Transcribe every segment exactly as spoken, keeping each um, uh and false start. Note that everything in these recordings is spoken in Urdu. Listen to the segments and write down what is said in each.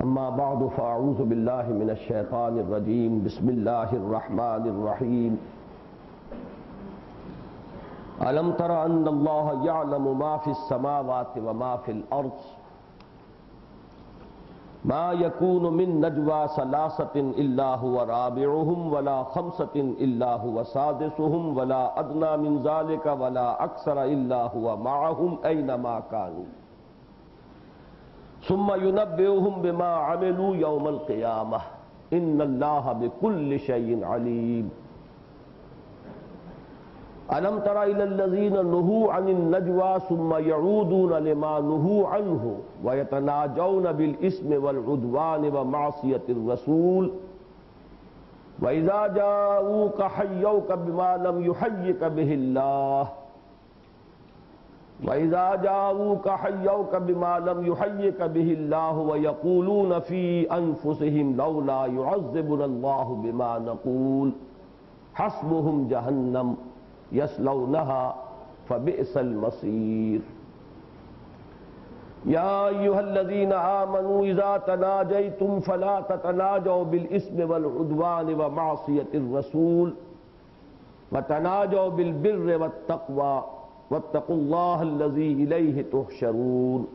اما بعد فاعوذ باللہ من الشیطان الرجیم بسم اللہ الرحمن الرحیم الم تر ان اللہ یعلم ما فی السماوات وما فی الارض ما یکون من نجوى ثلاثۃ الا هو رابعهم ولا خمسۃ الا هو سادسهم ولا ادنى من ذلك ولا اکثر الا هو معهم اینما كانوا ثم ينبئهم بما عملوا يوم القيامة ان الله بكل شيء عليم ألم تر إلى الذين نهوا عن النجوى ثم يعودون لما نهوا عنه ويتناجون بالإثم والعدوان ومعصية الرسول وإذا جاءوك حيوك بما لم يحيك به الله وَإِذَا جَاءُوكَ حَيَّوْكَ بِمَا لَمْ يُحَيِّكَ بِهِ اللَّهُ وَيَقُولُونَ فِي أَنفُسِهِمْ لَوْلَا يُعَذِّبُنَا اللَّهُ بِمَا نَقُولُ حَسْبُهُمْ جَهَنَّمُ يَصْلَوْنَهَا فَبِئْسَ الْمَصِيرُ يَا أَيُّهَا الَّذِينَ آمَنُوا إِذَا تَنَاجَيْتُمْ فَلَا تَتَنَاجَوْا بِالْإِثْمِ وَالْعُدْوَانِ وَمَعْصِيَةِ الرَّسُولِ وَتَنَاجَوْا بِالْبِرِّ وَالتَّقْوَى واتقوا الله الذي إليه تحشرون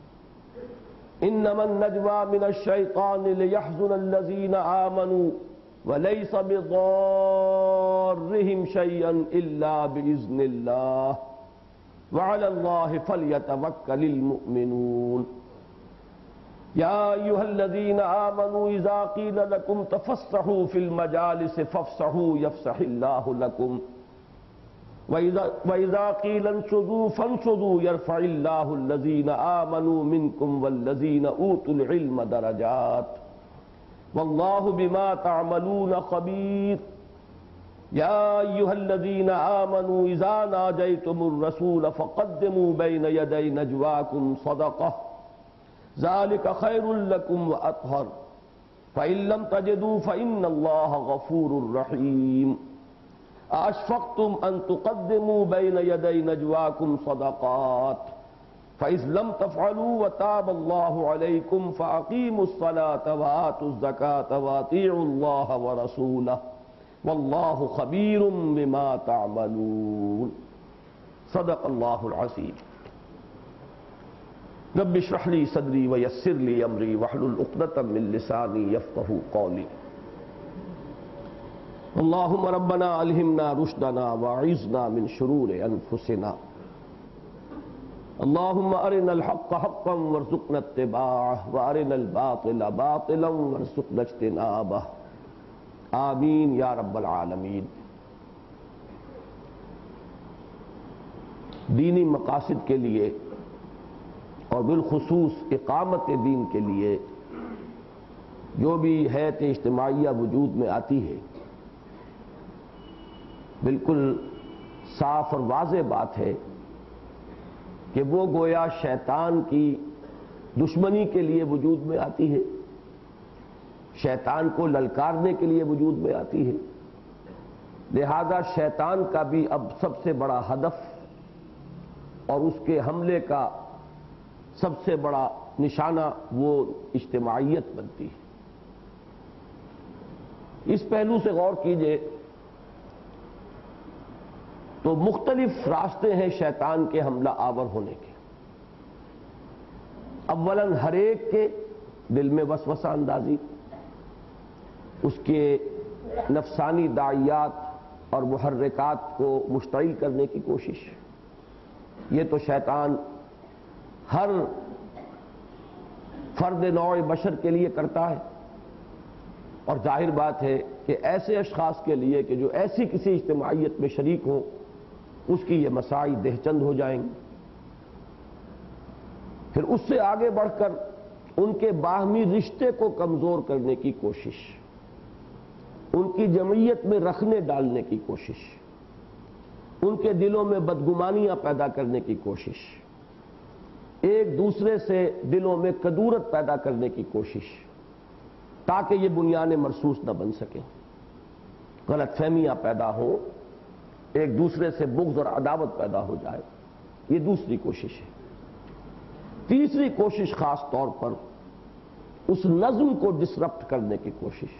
إنما النجوى من الشيطان ليحزن الذين آمنوا وليس بضارهم شيئا إلا بإذن الله وعلى الله فليتوكل المؤمنون يا أيها الذين آمنوا إذا قيل لكم تفسحوا في المجالس فافسحوا يفسح الله لكم وَإِذَا قِيلَ انشُزُوا فَانشُزُوا يَرْفَعِ اللَّهُ الَّذِينَ آمَنُوا مِنكُمْ وَالَّذِينَ أُوتُوا الْعِلْمَ دَرَجَاتٍ وَاللَّهُ بِمَا تَعْمَلُونَ خَبِيرٌ يَا أَيُّهَا الَّذِينَ آمَنُوا إِذَا نَاجَيْتُمُ الرَّسُولَ فَقَدِّمُوا بَيْنَ يَدَيْ نَجْوَاكُمْ صَدَقَةً ذَلِكَ خَيْرٌ لَكُمْ وَأَطْهَرُ فَإِن لَّمْ تَجِدُوا فَإِنَّ اللَّهَ غَفُورٌ رَّحِيمٌ أَشْفَقْتُمْ أَن تُقَدِّمُوا بَيْنَ يَدَيْ نَجْوَاكُمْ صَدَقَاتٍ فَإِذْ لَمْ تَفْعَلُوا وَتَابَ اللَّهُ عَلَيْكُمْ فَأَقِيمُوا الصَّلَاةَ وَآتُوا الزَّكَاةَ وَأَطِيعُوا اللَّهَ وَرَسُولَهُ وَاللَّهُ خَبِيرٌ بِمَا تَعْمَلُونَ صدق اللہ العظیم رب اشرح لي صدري ويسر لي أمري واحلل عقدة من لساني يفقهوا قولي اللهم ربنا الہمنا رشدنا واعذنا من شرور انفسنا اللهم ارنا الحق حقا وارزقنا اتباعه وارنا الباطل باطلا وارزقنا اجتنابه آمین یا رب العالمین۔ دینی مقاصد کے لیے اور بالخصوص اقامت دین کے لیے جو بھی حیات اجتماعیہ وجود میں آتی ہے، بالکل صاف اور واضح بات ہے کہ وہ گویا شیطان کی دشمنی کے لیے وجود میں آتی ہے، شیطان کو للکارنے کے لیے وجود میں آتی ہے، لہذا شیطان کا بھی اب سب سے بڑا ہدف اور اس کے حملے کا سب سے بڑا نشانہ وہ اجتماعیت بنتی ہے۔ اس پہلو سے غور کیجئے تو مختلف راستے ہیں شیطان کے حملہ آور ہونے کے۔ اولاً ہر ایک کے دل میں وسوسہ اندازی، اس کے نفسانی داعیات اور محرکات کو مشتعل کرنے کی کوشش، یہ تو شیطان ہر فرد نوع بشر کے لیے کرتا ہے، اور ظاہر بات ہے کہ ایسے اشخاص کے لیے کہ جو ایسی کسی اجتماعیت میں شریک ہوں، اس کی یہ مساعی دہ چند ہو جائیں گے۔ پھر اس سے آگے بڑھ کر ان کے باہمی رشتے کو کمزور کرنے کی کوشش، ان کی جمعیت میں رکھنے ڈالنے کی کوشش، ان کے دلوں میں بدگمانیاں پیدا کرنے کی کوشش، ایک دوسرے سے دلوں میں کدورت پیدا کرنے کی کوشش، تاکہ یہ بنیاد مرصوص نہ بن سکیں، غلط فہمیاں پیدا ہوں، ایک دوسرے سے بغض اور عداوت پیدا ہو جائے، یہ دوسری کوشش ہے۔ تیسری کوشش خاص طور پر اس نظم کو ڈسرپٹ کرنے کی کوشش،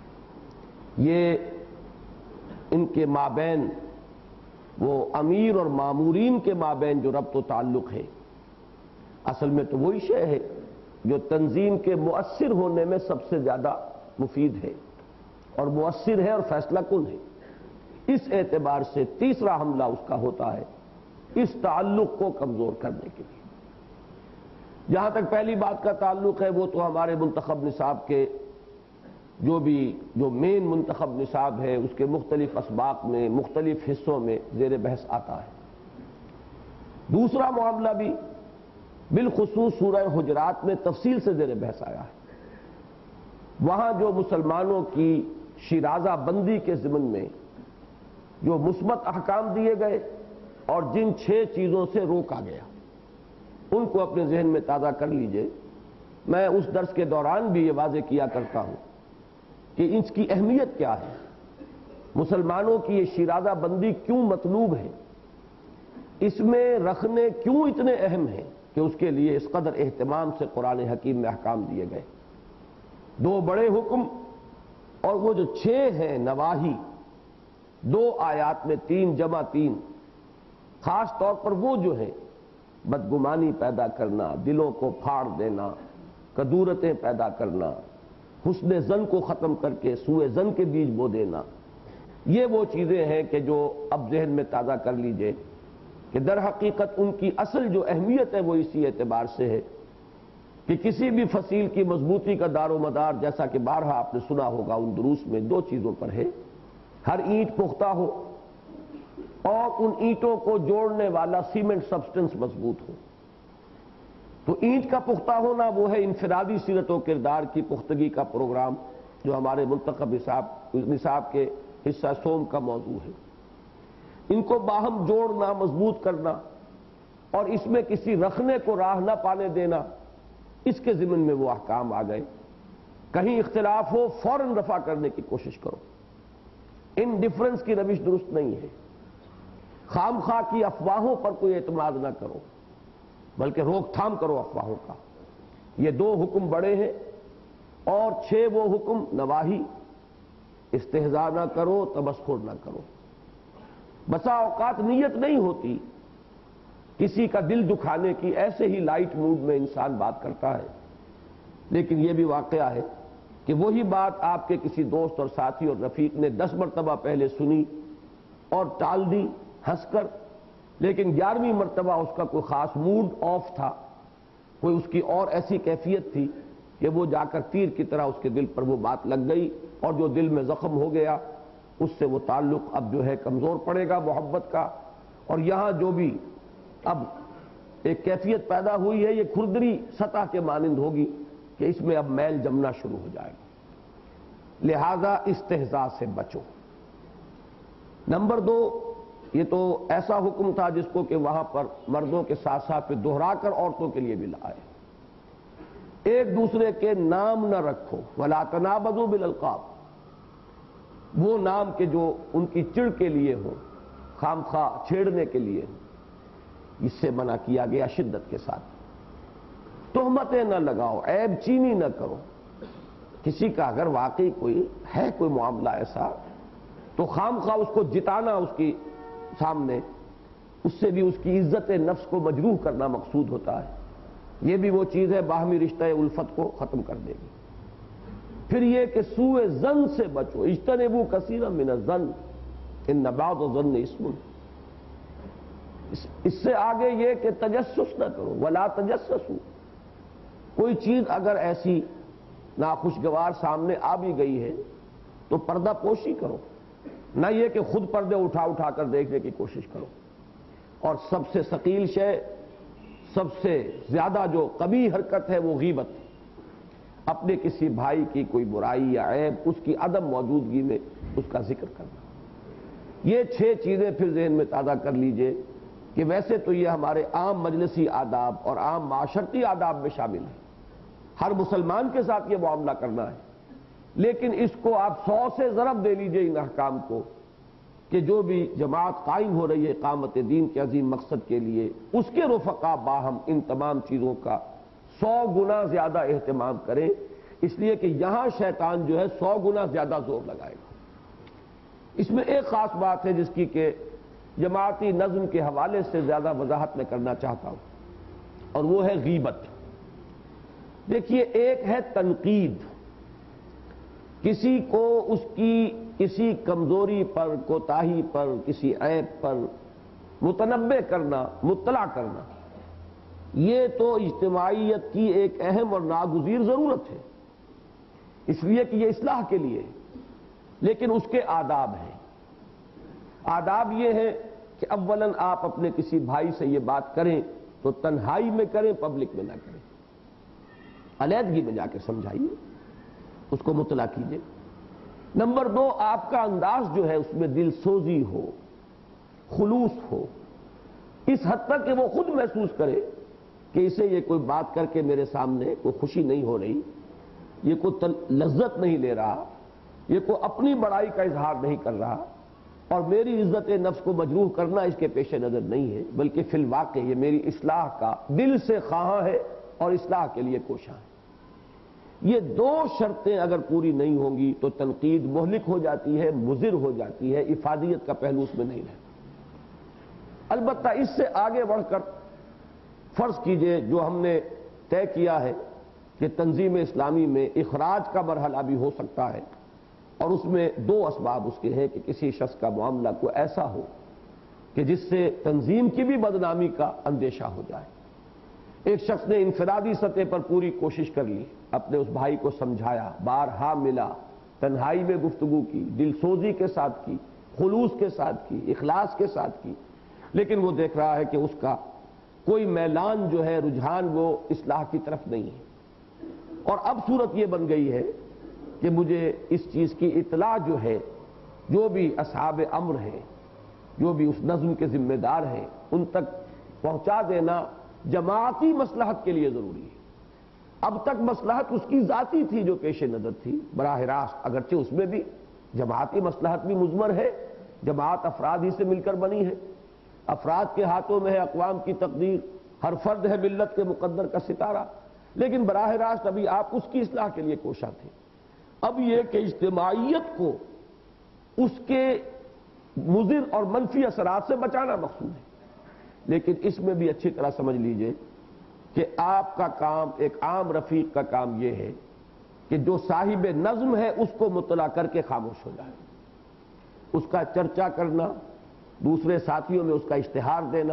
یہ ان کے مابین، وہ امیر اور مامورین کے مابین جو ربط و تعلق ہے، اصل میں تو وہی شے ہے جو تنظیم کے مؤثر ہونے میں سب سے زیادہ مفید ہے اور مؤثر ہے اور فیصلہ کن ہے۔ اس اعتبار سے تیسرا حملہ اس کا ہوتا ہے اس تعلق کو کمزور کرنے کے لیے۔ جہاں تک پہلی بات کا تعلق ہے، وہ تو ہمارے منتخب نصاب کے جو بھی جو مین منتخب نصاب ہے اس کے مختلف اسباق میں، مختلف حصوں میں زیر بحث آتا ہے۔ دوسرا معاملہ بھی بالخصوص سورہ حجرات میں تفصیل سے زیر بحث آیا ہے۔ وہاں جو مسلمانوں کی شیرازہ بندی کے ضمن میں جو مثبت احکام دیے گئے اور جن چھ چیزوں سے روکا گیا، ان کو اپنے ذہن میں تازہ کر لیجئے۔ میں اس درس کے دوران بھی یہ واضح کیا کرتا ہوں کہ اس کی اہمیت کیا ہے، مسلمانوں کی یہ شیرازہ بندی کیوں مطلوب ہے، اس میں رکھنے کیوں اتنے اہم ہیں کہ اس کے لیے اس قدر اہتمام سے قرآن حکیم میں احکام دیے گئے۔ دو بڑے حکم اور وہ جو چھ ہیں نواہی، دو آیات میں تین جمع تین، خاص طور پر وہ جو ہیں بدگمانی پیدا کرنا، دلوں کو پھاڑ دینا، کدورتیں پیدا کرنا، حسن زن کو ختم کر کے سوء زن کے بیج بو دینا، یہ وہ چیزیں ہیں کہ جو اب ذہن میں تازہ کر لیجئے کہ در حقیقت ان کی اصل جو اہمیت ہے وہ اسی اعتبار سے ہے کہ کسی بھی فصیل کی مضبوطی کا دار و مدار، جیسا کہ بارہا آپ نے سنا ہوگا ان دروس میں، دو چیزوں پر ہے۔ ہر اینٹ پختہ ہو اور ان اینٹوں کو جوڑنے والا سیمنٹ سبسٹنس مضبوط ہو۔ تو اینٹ کا پختہ ہونا وہ ہے انفرادی سیرت و کردار کی پختگی کا پروگرام جو ہمارے منتخب نصاب کے حصہ سوم کا موضوع ہے۔ ان کو باہم جوڑنا، مضبوط کرنا اور اس میں کسی رکھنے کو راہ نہ پانے دینا، اس کے ضمن میں وہ احکام آ گئے۔ کہیں اختلاف ہو فوراً رفع کرنے کی کوشش کرو، ان ڈفرنس کی روش درست نہیں ہے۔ خام خواہ کی افواہوں پر کوئی اعتماد نہ کرو، بلکہ روک تھام کرو افواہوں کا۔ یہ دو حکم بڑے ہیں اور چھ وہ حکم نواہی، استہزاء نہ کرو، تمسخر نہ کرو۔ بسا اوقات نیت نہیں ہوتی کسی کا دل دکھانے کی، ایسے ہی لائٹ موڈ میں انسان بات کرتا ہے، لیکن یہ بھی واقعہ ہے کہ وہی بات آپ کے کسی دوست اور ساتھی اور رفیق نے دس مرتبہ پہلے سنی اور ٹال دی ہنس کر، لیکن گیارہویں مرتبہ اس کا کوئی خاص موڈ آف تھا، کوئی اس کی اور ایسی کیفیت تھی کہ وہ جا کر تیر کی طرح اس کے دل پر وہ بات لگ گئی، اور جو دل میں زخم ہو گیا اس سے وہ تعلق اب جو ہے کمزور پڑے گا محبت کا۔ اور یہاں جو بھی اب ایک کیفیت پیدا ہوئی ہے یہ کھردری سطح کے مانند ہوگی کہ اس میں اب میل جمنا شروع ہو جائے گا۔ لہذا استہزاء سے بچو۔ نمبر دو، یہ تو ایسا حکم تھا جس کو کہ وہاں پر مردوں کے ساتھ ساتھ پہ دہرا کر عورتوں کے لیے بھی لائے۔ ایک دوسرے کے نام نہ رکھو، وَلَا تَنَابَذُوا بِالْأَلْقَابِ، وہ نام کے جو ان کی چڑ کے لیے ہو، خام خواہ چھیڑنے کے لیے ہو، اس سے منع کیا گیا شدت کے ساتھ۔ تہمتیں نہ لگاؤ، عیب چینی نہ کرو۔ کسی کا اگر واقعی کوئی ہے کوئی معاملہ ایسا تو خام خواہ اس کو جتانا اس کی سامنے، اس سے بھی اس کی عزت نفس کو مجروح کرنا مقصود ہوتا ہے۔ یہ بھی وہ چیز ہے باہمی رشتہ الفت کو ختم کر دے گی۔ پھر یہ کہ سوء ظن سے بچو، اجتنبوا کثیرا من الظن ان بعض الظن اسم۔ اس سے آگے یہ کہ تجسس نہ کرو، ولا تجسسوا، کوئی چیز اگر ایسی ناخوشگوار سامنے آ بھی گئی ہے تو پردہ پوشی کرو، نہ یہ کہ خود پردے اٹھا اٹھا کر دیکھنے کی کوشش کرو۔ اور سب سے ثقیل شے، سب سے زیادہ جو قبیح حرکت ہے وہ غیبت، اپنے کسی بھائی کی کوئی برائی یا عیب اس کی عدم موجودگی میں اس کا ذکر کرنا۔ یہ چھ چیزیں پھر ذہن میں تازہ کر لیجئے کہ ویسے تو یہ ہمارے عام مجلسی آداب اور عام معاشرتی آداب میں شامل ہے، ہر مسلمان کے ساتھ یہ معاملہ کرنا ہے، لیکن اس کو آپ سو سے ضرب دے لیجئے ان احکام کو کہ جو بھی جماعت قائم ہو رہی ہے اقامت دین کے عظیم مقصد کے لیے، اس کے رفقا باہم ان تمام چیزوں کا سو گنا زیادہ اہتمام کریں، اس لیے کہ یہاں شیطان جو ہے سو گنا زیادہ زور لگائے گا۔ اس میں ایک خاص بات ہے جس کی کہ جماعتی نظم کے حوالے سے زیادہ وضاحت میں کرنا چاہتا ہوں، اور وہ ہے غیبت۔ دیکھیے، ایک ہے تنقید، کسی کو اس کی کسی کمزوری پر، کوتاہی پر، کسی عیب پر متنبہ کرنا، مطلع کرنا، یہ تو اجتماعیت کی ایک اہم اور ناگزیر ضرورت ہے، اس لیے کہ یہ اصلاح کے لیے ہے۔ لیکن اس کے آداب ہیں۔ آداب یہ ہے کہ اولاً آپ اپنے کسی بھائی سے یہ بات کریں تو تنہائی میں کریں، پبلک میں نہ کریں، علیحدگی میں جا کے سمجھائیے، اس کو مطلع کیجیے۔ نمبر دو، آپ کا انداز جو ہے اس میں دل سوزی ہو، خلوص ہو، اس حد تک کہ وہ خود محسوس کرے کہ اسے یہ کوئی بات کر کے میرے سامنے کوئی خوشی نہیں ہو رہی، یہ کوئی لذت نہیں لے رہا، یہ کوئی اپنی بڑائی کا اظہار نہیں کر رہا، اور میری عزت نفس کو مجروح کرنا اس کے پیش نظر نہیں ہے، بلکہ فی الواقع یہ میری اصلاح کا دل سے خواہاں ہے اور اصلاح کے لیے کوشاں ہے۔ یہ دو شرطیں اگر پوری نہیں ہوں گی تو تنقید مہلک ہو جاتی ہے، مضر ہو جاتی ہے، افادیت کا پہلو اس میں نہیں رہتا۔ البتہ اس سے آگے بڑھ کر فرض کیجئے جو ہم نے طے کیا ہے کہ تنظیم اسلامی میں اخراج کا مرحلہ بھی ہو سکتا ہے، اور اس میں دو اسباب اس کے ہیں کہ کسی شخص کا معاملہ کو ایسا ہو کہ جس سے تنظیم کی بھی بدنامی کا اندیشہ ہو جائے۔ ایک شخص نے انفرادی سطح پر پوری کوشش کر لی، اپنے اس بھائی کو سمجھایا، بارہا ملا، تنہائی میں گفتگو کی، دل سوزی کے ساتھ کی، خلوص کے ساتھ کی، اخلاص کے ساتھ کی، لیکن وہ دیکھ رہا ہے کہ اس کا کوئی میلان جو ہے، رجحان، وہ اصلاح کی طرف نہیں ہے، اور اب صورت یہ بن گئی ہے کہ مجھے اس چیز کی اطلاع جو ہے، جو بھی اصحاب امر ہیں، جو بھی اس نظم کے ذمہ دار ہیں، ان تک پہنچا دینا جماعتی مصلحت کے لیے ضروری ہے۔ اب تک مصلحت اس کی ذاتی تھی جو پیش نظر تھی براہ راست، اگرچہ اس میں بھی جماعتی مصلحت بھی مضمر ہے، جماعت افراد ہی سے مل کر بنی ہے، افراد کے ہاتھوں میں ہے اقوام کی تقدیر، ہر فرد ہے ملت کے مقدر کا ستارہ، لیکن براہ راست ابھی آپ اس کی اصلاح کے لیے کوشاں تھے۔ اب یہ کہ اجتماعیت کو اس کے مضر اور منفی اثرات سے بچانا مقصود ہے، لیکن اس میں بھی اچھی طرح سمجھ لیجئے کہ آپ کا کام، ایک عام رفیق کا کام یہ ہے کہ جو صاحب نظم ہے اس کو مطلع کر کے خاموش ہو جائے، اس کا چرچا کرنا، دوسرے ساتھیوں میں اس کا اشتہار دینا،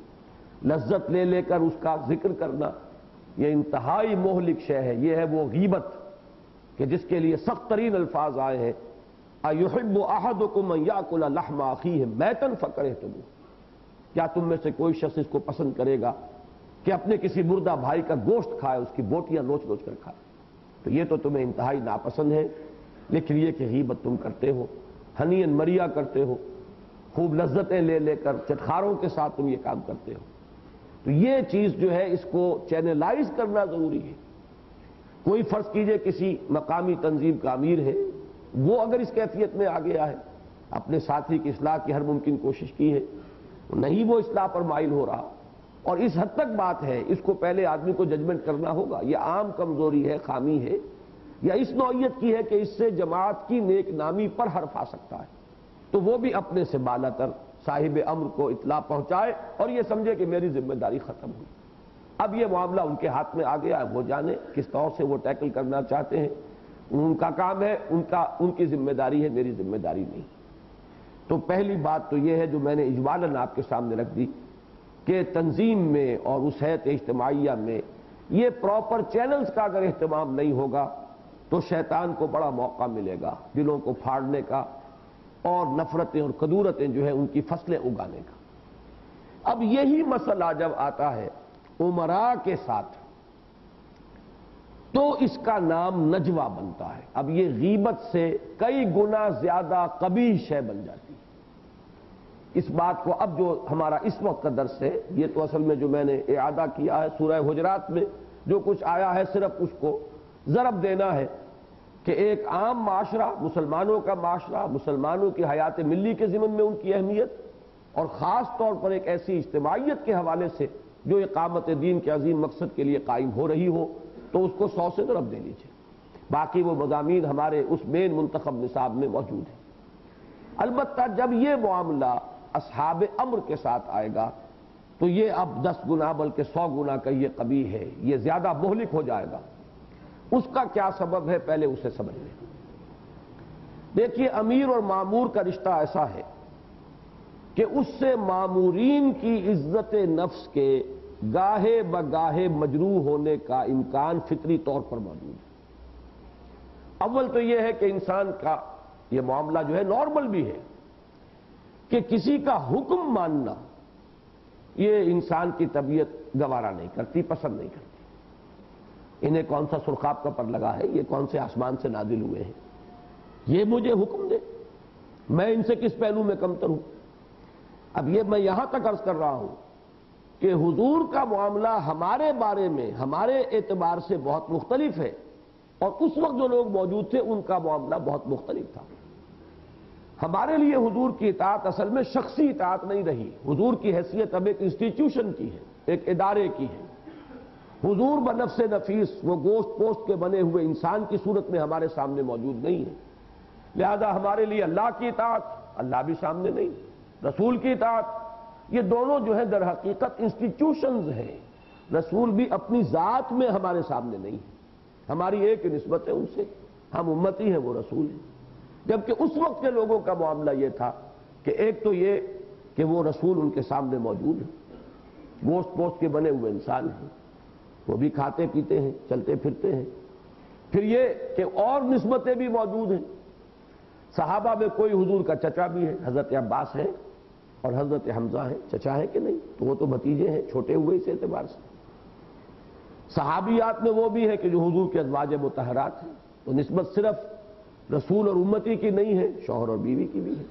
لذت لے لے کر اس کا ذکر کرنا، یہ انتہائی مہلک شے ہے۔ یہ ہے وہ غیبت کہ جس کے لیے سخت ترین الفاظ آئے ہیں، اَيُحِبُّ أَحَدُكُمْ أَن يَأْكُلَ لَحْمَ أَخِيهِ مَيْتًا فَكَرِهْتُمُوهُ، کیا تم میں سے کوئی شخص اس کو پسند کرے گا کہ اپنے کسی مردہ بھائی کا گوشت کھائے، اس کی بوٹیاں نوچ نوچ کر کھائے؟ تو یہ تو تمہیں انتہائی ناپسند ہے، لیکن یہ کہ غیبت تم کرتے ہو، ہنین مریا کرتے ہو، خوب لذتیں لے لے کر چٹخاروں کے ساتھ تم یہ کام کرتے ہو، تو یہ چیز جو ہے اس کو چینلائز کرنا ضروری ہے۔ کوئی فرض کیجئے کسی مقامی تنظیم کا امیر ہے، وہ اگر اس کیفیت میں آ گیا ہے، اپنے ساتھی کی اصلاح کی ہر ممکن کوشش کی ہے، نہیں وہ اصلاح پر مائل ہو رہا، اور اس حد تک بات ہے، اس کو پہلے آدمی کو ججمنٹ کرنا ہوگا، یہ عام کمزوری ہے، خامی ہے، یا اس نوعیت کی ہے کہ اس سے جماعت کی نیک نامی پر حرف آ سکتا ہے، تو وہ بھی اپنے سے بالا تر صاحب امر کو اطلاع پہنچائے اور یہ سمجھے کہ میری ذمہ داری ختم ہوئی۔ اب یہ معاملہ ان کے ہاتھ میں آ گیا ہے، وہ جانے کس طور سے وہ ٹیکل کرنا چاہتے ہیں، ان کا کام ہے، ان کا ان کی ذمہ داری ہے، میری ذمہ داری نہیں۔ تو پہلی بات تو یہ ہے جو میں نے اجمالاً آپ کے سامنے رکھ دی کہ تنظیم میں اور اس حیث اجتماعیہ میں یہ پراپر چینلز کا اگر اہتمام نہیں ہوگا تو شیطان کو بڑا موقع ملے گا دلوں کو پھاڑنے کا اور نفرتیں اور کدورتیں جو ہیں ان کی فصلیں اگانے کا۔ اب یہی مسئلہ جب آتا ہے امراء کے ساتھ تو اس کا نام نجوا بنتا ہے۔ اب یہ غیبت سے کئی گنا زیادہ قبیح شے بن جاتی ہے۔ اس بات کو اب جو ہمارا اس وقت کا درس ہے، یہ تو اصل میں جو میں نے اعادہ کیا ہے سورہ حجرات میں جو کچھ آیا ہے، صرف اس کو ضرب دینا ہے کہ ایک عام معاشرہ، مسلمانوں کا معاشرہ، مسلمانوں کی حیات ملی کے ضمن میں ان کی اہمیت، اور خاص طور پر ایک ایسی اجتماعیت کے حوالے سے جو اقامت دین کے عظیم مقصد کے لیے قائم ہو رہی ہو تو اس کو سو سے ضرب دے لیجیے. باقی وہ مضامین ہمارے اس مین منتخب نصاب میں موجود ہیں. البتہ جب یہ معاملہ اصحاب امر کے ساتھ آئے گا تو یہ اب دس گنا بلکہ سو گنا کا یہ قبیح ہے، یہ زیادہ مہلک ہو جائے گا. اس کا کیا سبب ہے پہلے اسے سمجھ لیں. دیکھیے امیر اور مامور کا رشتہ ایسا ہے کہ اس سے مامورین کی عزت نفس کے گاہے بگاہے مجروح ہونے کا امکان فطری طور پر موجود ہے. اول تو یہ ہے کہ انسان کا یہ معاملہ جو ہے نارمل بھی ہے کہ کسی کا حکم ماننا یہ انسان کی طبیعت گوارا نہیں کرتی، پسند نہیں کرتی. انہیں کون سا سرخاب کا پر لگا ہے، یہ کون سے آسمان سے نازل ہوئے ہیں، یہ مجھے حکم دے، میں ان سے کس پہلو میں کمتر ہوں. اب یہ میں یہاں تک عرض کر رہا ہوں کہ حضور کا معاملہ ہمارے بارے میں ہمارے اعتبار سے بہت مختلف ہے، اور اس وقت جو لوگ موجود تھے ان کا معاملہ بہت مختلف تھا. ہمارے لیے حضور کی اطاعت اصل میں شخصی اطاعت نہیں رہی. حضور کی حیثیت اب ایک انسٹیٹیوشن کی ہے، ایک ادارے کی ہے. حضور بنفس نفیس وہ گوشت پوشت کے بنے ہوئے انسان کی صورت میں ہمارے سامنے موجود نہیں ہے. لہذا ہمارے لیے اللہ کی اطاعت، اللہ بھی سامنے نہیں، رسول کی اطاعت، یہ دونوں جو ہے در حقیقت انسٹیٹیوشنز ہیں. رسول بھی اپنی ذات میں ہمارے سامنے نہیں ہے، ہماری ایک نسبت ہے ان سے، ہم امتی ہیں وہ رسول ہیں. جبکہ اس وقت کے لوگوں کا معاملہ یہ تھا کہ ایک تو یہ کہ وہ رسول ان کے سامنے موجود ہیں، گوشت پوشت کے بنے ہوئے انسان ہیں، وہ بھی کھاتے پیتے ہیں، چلتے پھرتے ہیں. پھر یہ کہ اور نسبتیں بھی موجود ہیں. صحابہ میں کوئی حضور کا چچا بھی ہے، حضرت عباس ہے اور حضرت حمزہ ہیں. چچا ہے کہ نہیں؟ تو وہ تو بھتیجے ہیں، چھوٹے ہوئے اس اعتبار سے. صحابیات میں وہ بھی ہے کہ جو حضور کے ازواج مطہرات ہیں، تو نسبت صرف رسول اور امتی کی نہیں ہے، شوہر اور بیوی کی بھی ہے.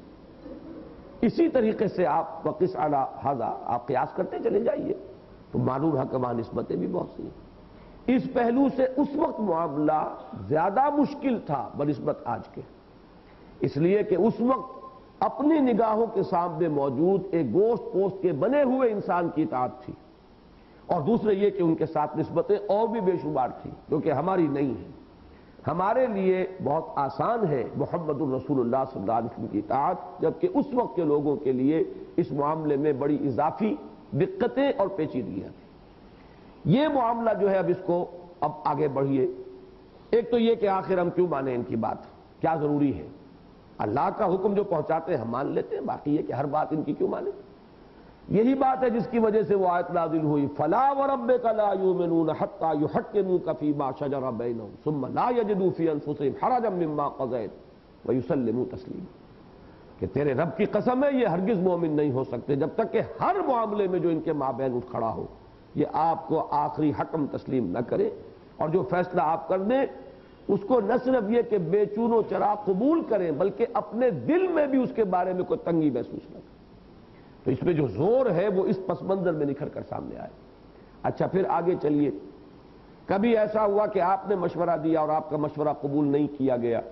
اسی طریقے سے آپ وقس علی ھذا آپ قیاس کرتے چلے جائیے تو معلوم ہے کہ وہاں نسبتیں بھی بہت سی ہیں. اس پہلو سے اس وقت معاملہ زیادہ مشکل تھا بنسبت آج کے، اس لیے کہ اس وقت اپنی نگاہوں کے سامنے موجود ایک گوشت پوشت کے بنے ہوئے انسان کی اطاعت تھی، اور دوسرے یہ کہ ان کے ساتھ نسبتیں اور بھی بے شمار تھیں جو کہ ہماری نہیں ہیں. ہمارے لیے بہت آسان ہے محمد الرسول اللہ صلی اللہ علیہ وسلم کی اطاعت، جبکہ اس وقت کے لوگوں کے لیے اس معاملے میں بڑی اضافی دقتیں اور پیچیدگیاں تھیں. یہ معاملہ جو ہے اب اس کو اب آگے بڑھیے. ایک تو یہ کہ آخر ہم کیوں مانیں ان کی بات، کیا ضروری ہے. اللہ کا حکم جو پہنچاتے ہیں ہم مان لیتے ہیں، باقی یہ کہ ہر بات ان کی کیوں مانیں. یہی بات ہے جس کی وجہ سے وہ آیت نازل ہوئی فَلَا وَرَبِّكَ لَا يُؤْمِنُونَ حَتَّى يُحَكِّمُوكَ فِي مَا شَجَرَ بَيْنَهُمْ ثُمَّ لَا يَجِدُوا فِي أَنفُسِهِمْ حَرَجًا مِّمَّا قَضَيْتَ وَيُسَلِّمُوا تَسْلِيمًا. کہ تیرے رب کی قسم ہے یہ ہرگز مومن نہیں ہو سکتے جب تک کہ ہر معاملے میں جو ان کے مابین اٹھ کھڑا ہو یہ آپ کو آخری حکم تسلیم نہ کرے، اور جو فیصلہ آپ کر دیں اس کو نہ صرف یہ کہ بے چون و چرا قبول کریں بلکہ اپنے دل میں بھی اس کے بارے میں کوئی تنگی محسوس نہ کریں. تو اس میں جو زور ہے وہ اس پس منظر میں نکھر کر سامنے آئے. اچھا پھر آگے چلیے. کبھی ایسا ہوا کہ آپ نے مشورہ دیا اور آپ کا مشورہ قبول نہیں کیا گیا،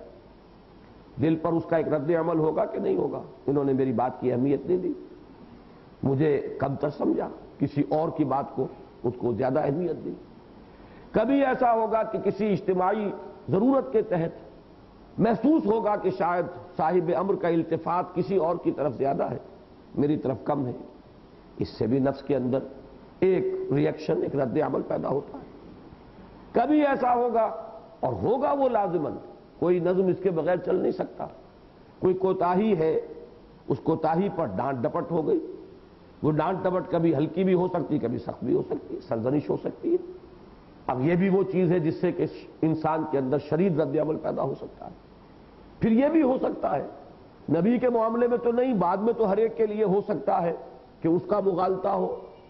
دل پر اس کا ایک رد عمل ہوگا کہ نہیں ہوگا؟ انہوں نے میری بات کی اہمیت نہیں دی، مجھے کم تر سمجھا، کسی اور کی بات کو اس کو زیادہ اہمیت دی. کبھی ایسا ہوگا کہ کسی اجتماعی ضرورت کے تحت محسوس ہوگا کہ شاید صاحب امر کا التفات کسی اور کی طرف زیادہ ہے، میری طرف کم ہے. اس سے بھی نفس کے اندر ایک ریئیکشن، ایک رد عمل پیدا ہوتا ہے. کبھی ایسا ہوگا، اور ہوگا وہ لازماً، کوئی نظم اس کے بغیر چل نہیں سکتا. کوئی کوتاہی ہے، اس کوتاہی پر ڈانٹ ڈپٹ ہو گئی. وہ ڈانٹ ڈپٹ کبھی ہلکی بھی ہو سکتی، کبھی سخت بھی ہو سکتی ہے، سرزنش ہو سکتی ہے. اب یہ بھی وہ چیز ہے جس سے کہ انسان کے اندر شدید رد عمل پیدا ہو سکتا ہے. پھر یہ بھی ہو سکتا ہے، نبی کے معاملے میں تو نہیں، بعد میں تو ہر ایک کے لیے ہو سکتا ہے کہ اس کا مغالطہ ہو،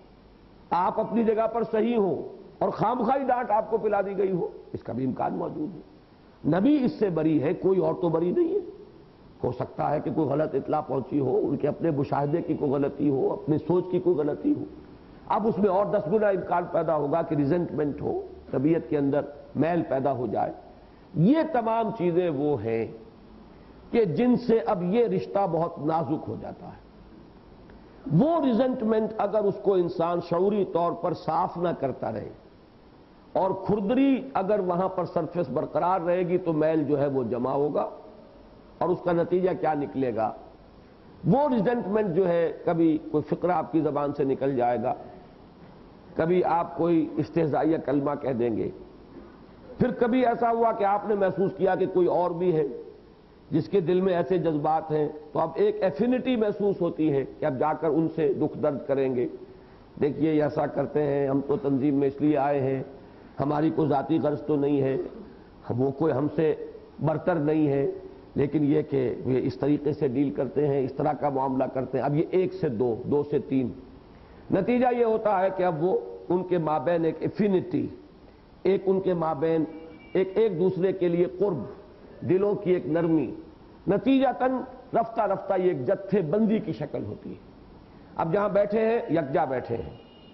آپ اپنی جگہ پر صحیح ہو اور خامخواہی ڈانٹ آپ کو پلا دی گئی ہو، اس کا بھی امکان موجود ہے. نبی اس سے بری ہے، کوئی اور تو بری نہیں ہے. ہو سکتا ہے کہ کوئی غلط اطلاع پہنچی ہو، ان کے اپنے مشاہدے کی کوئی غلطی ہو، اپنی سوچ کی کوئی غلطی ہو. اب اس میں اور دس گنا امکان پیدا ہوگا کہ ریزنٹمنٹ ہو، طبیعت کے اندر میل پیدا ہو جائے. یہ تمام چیزیں وہ ہیں کہ جن سے اب یہ رشتہ بہت نازک ہو جاتا ہے. وہ ریزنٹمنٹ اگر اس کو انسان شعوری طور پر صاف نہ کرتا رہے اور کھردری اگر وہاں پر سرفیس برقرار رہے گی تو میل جو ہے وہ جمع ہوگا، اور اس کا نتیجہ کیا نکلے گا؟ وہ ریزنٹمنٹ جو ہے، کبھی کوئی فقرہ آپ کی زبان سے نکل جائے گا، کبھی آپ کوئی استہزائیہ کلمہ کہہ دیں گے، پھر کبھی ایسا ہوا کہ آپ نے محسوس کیا کہ کوئی اور بھی ہے جس کے دل میں ایسے جذبات ہیں، تو اب ایک ایفینٹی محسوس ہوتی ہے کہ اب جا کر ان سے دکھ درد کریں گے، دیکھیے یہ ایسا کرتے ہیں، ہم تو تنظیم میں اس لیے آئے ہیں، ہماری کوئی ذاتی غرض تو نہیں ہے، وہ کوئی ہم سے برتر نہیں ہے، لیکن یہ کہ یہ اس طریقے سے ڈیل کرتے ہیں، اس طرح کا معاملہ کرتے ہیں۔ اب یہ ایک سے دو، دو سے تین، نتیجہ یہ ہوتا ہے کہ اب وہ ان کے مابین ایک ایفینٹی، ایک ان کے مابین ایک ایک دوسرے کے لیے قرب، دلوں کی ایک نرمی، نتیجتاً رفتہ رفتہ یہ ایک جتھے بندی کی شکل ہوتی ہے۔ اب جہاں بیٹھے ہیں یکجا بیٹھے ہیں،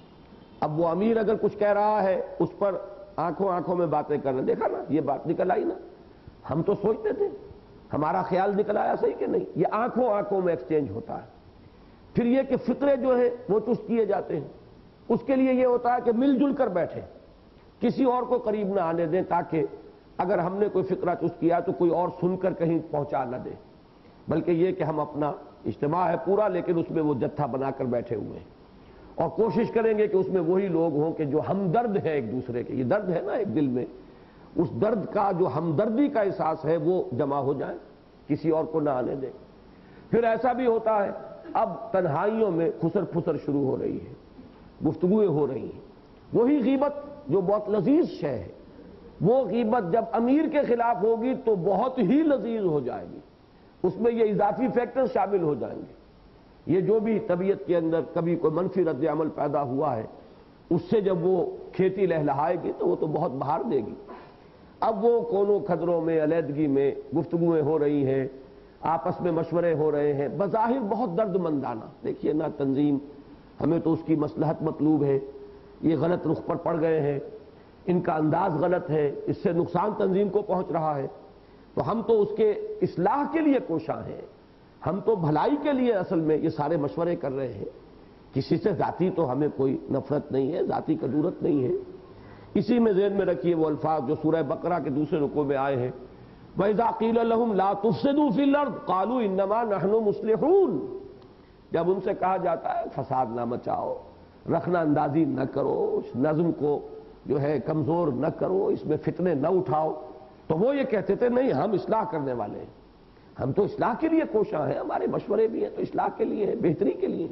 اب وہ امیر اگر کچھ کہہ رہا ہے اس پر آنکھوں آنکھوں میں باتیں کرنا، دیکھا نا یہ بات نکل آئی نا، ہم تو سوچتے تھے، ہمارا خیال نکل آیا صحیح کہ نہیں، یہ آنکھوں آنکھوں میں ایکسچینج ہوتا ہے۔ پھر یہ کہ فقرے جو ہے وہ چست کیے جاتے ہیں، اس کے لیے یہ ہوتا ہے کہ مل جل کر بیٹھے، کسی اور کو قریب نہ آنے دیں، تاکہ اگر ہم نے کوئی فقرہ چست کیا تو کوئی اور سن کر کہیں پہنچا نہ دے، بلکہ یہ کہ ہم اپنا اجتماع ہے پورا، لیکن اس میں وہ جتھا بنا کر بیٹھے ہوئے ہیں، اور کوشش کریں گے کہ اس میں وہی لوگ ہوں کہ جو ہمدرد ہیں ایک دوسرے کے، یہ درد ہے نا ایک دل میں، اس درد کا جو ہمدردی کا احساس ہے وہ جمع ہو جائے، کسی اور کو نہ آنے دیں۔ پھر ایسا بھی ہوتا ہے اب تنہائیوں میں خسر پھسر شروع ہو رہی ہے، گفتگویں ہو رہی ہیں، وہی غیبت جو بہت لذیذ شے ہے، وہ غیبت جب امیر کے خلاف ہوگی تو بہت ہی لذیذ ہو جائے گی، اس میں یہ اضافی فیکٹر شامل ہو جائیں گے، یہ جو بھی طبیعت کے اندر کبھی کوئی منفی رد عمل پیدا ہوا ہے، اس سے جب وہ کھیتی لہلہائے گی تو وہ تو بہت بہار دے گی۔ اب وہ کونوں کھدروں میں، علیحدگی میں گفتگویں ہو رہی ہیں، آپس میں مشورے ہو رہے ہیں، بظاہر بہت درد مندانہ، دیکھیے نا تنظیم، ہمیں تو اس کی مصلحت مطلوب ہے، یہ غلط رخ پر پڑ گئے ہیں، ان کا انداز غلط ہے، اس سے نقصان تنظیم کو پہنچ رہا ہے، تو ہم تو اس کے اصلاح کے لیے کوشاں ہیں، ہم تو بھلائی کے لیے اصل میں یہ سارے مشورے کر رہے ہیں، کسی سے ذاتی تو ہمیں کوئی نفرت نہیں ہے، ذاتی کدورت نہیں ہے۔ اسی میں ذہن میں رکھیے وہ الفاظ جو سورہ بقرہ کے دوسرے رکوع میں آئے ہیں، وَإِذَا قِيلَ لَهُمْ لَا تُفْسِدُوا فِي الْأَرْضِ قَالُوا إِنَّمَا نَحْنُ مُصْلِحُونَ، جب ان سے کہا جاتا ہے فساد نہ مچاؤ، رخنہ اندازی نہ کرو، اس نظم کو جو ہے کمزور نہ کرو، اس میں فتنے نہ اٹھاؤ، تو وہ یہ کہتے تھے نہیں ہم اصلاح کرنے والے ہیں، ہم تو اصلاح کے لیے کوشاں ہیں، ہمارے مشورے بھی ہیں تو اصلاح کے لیے ہیں، بہتری کے لیے۔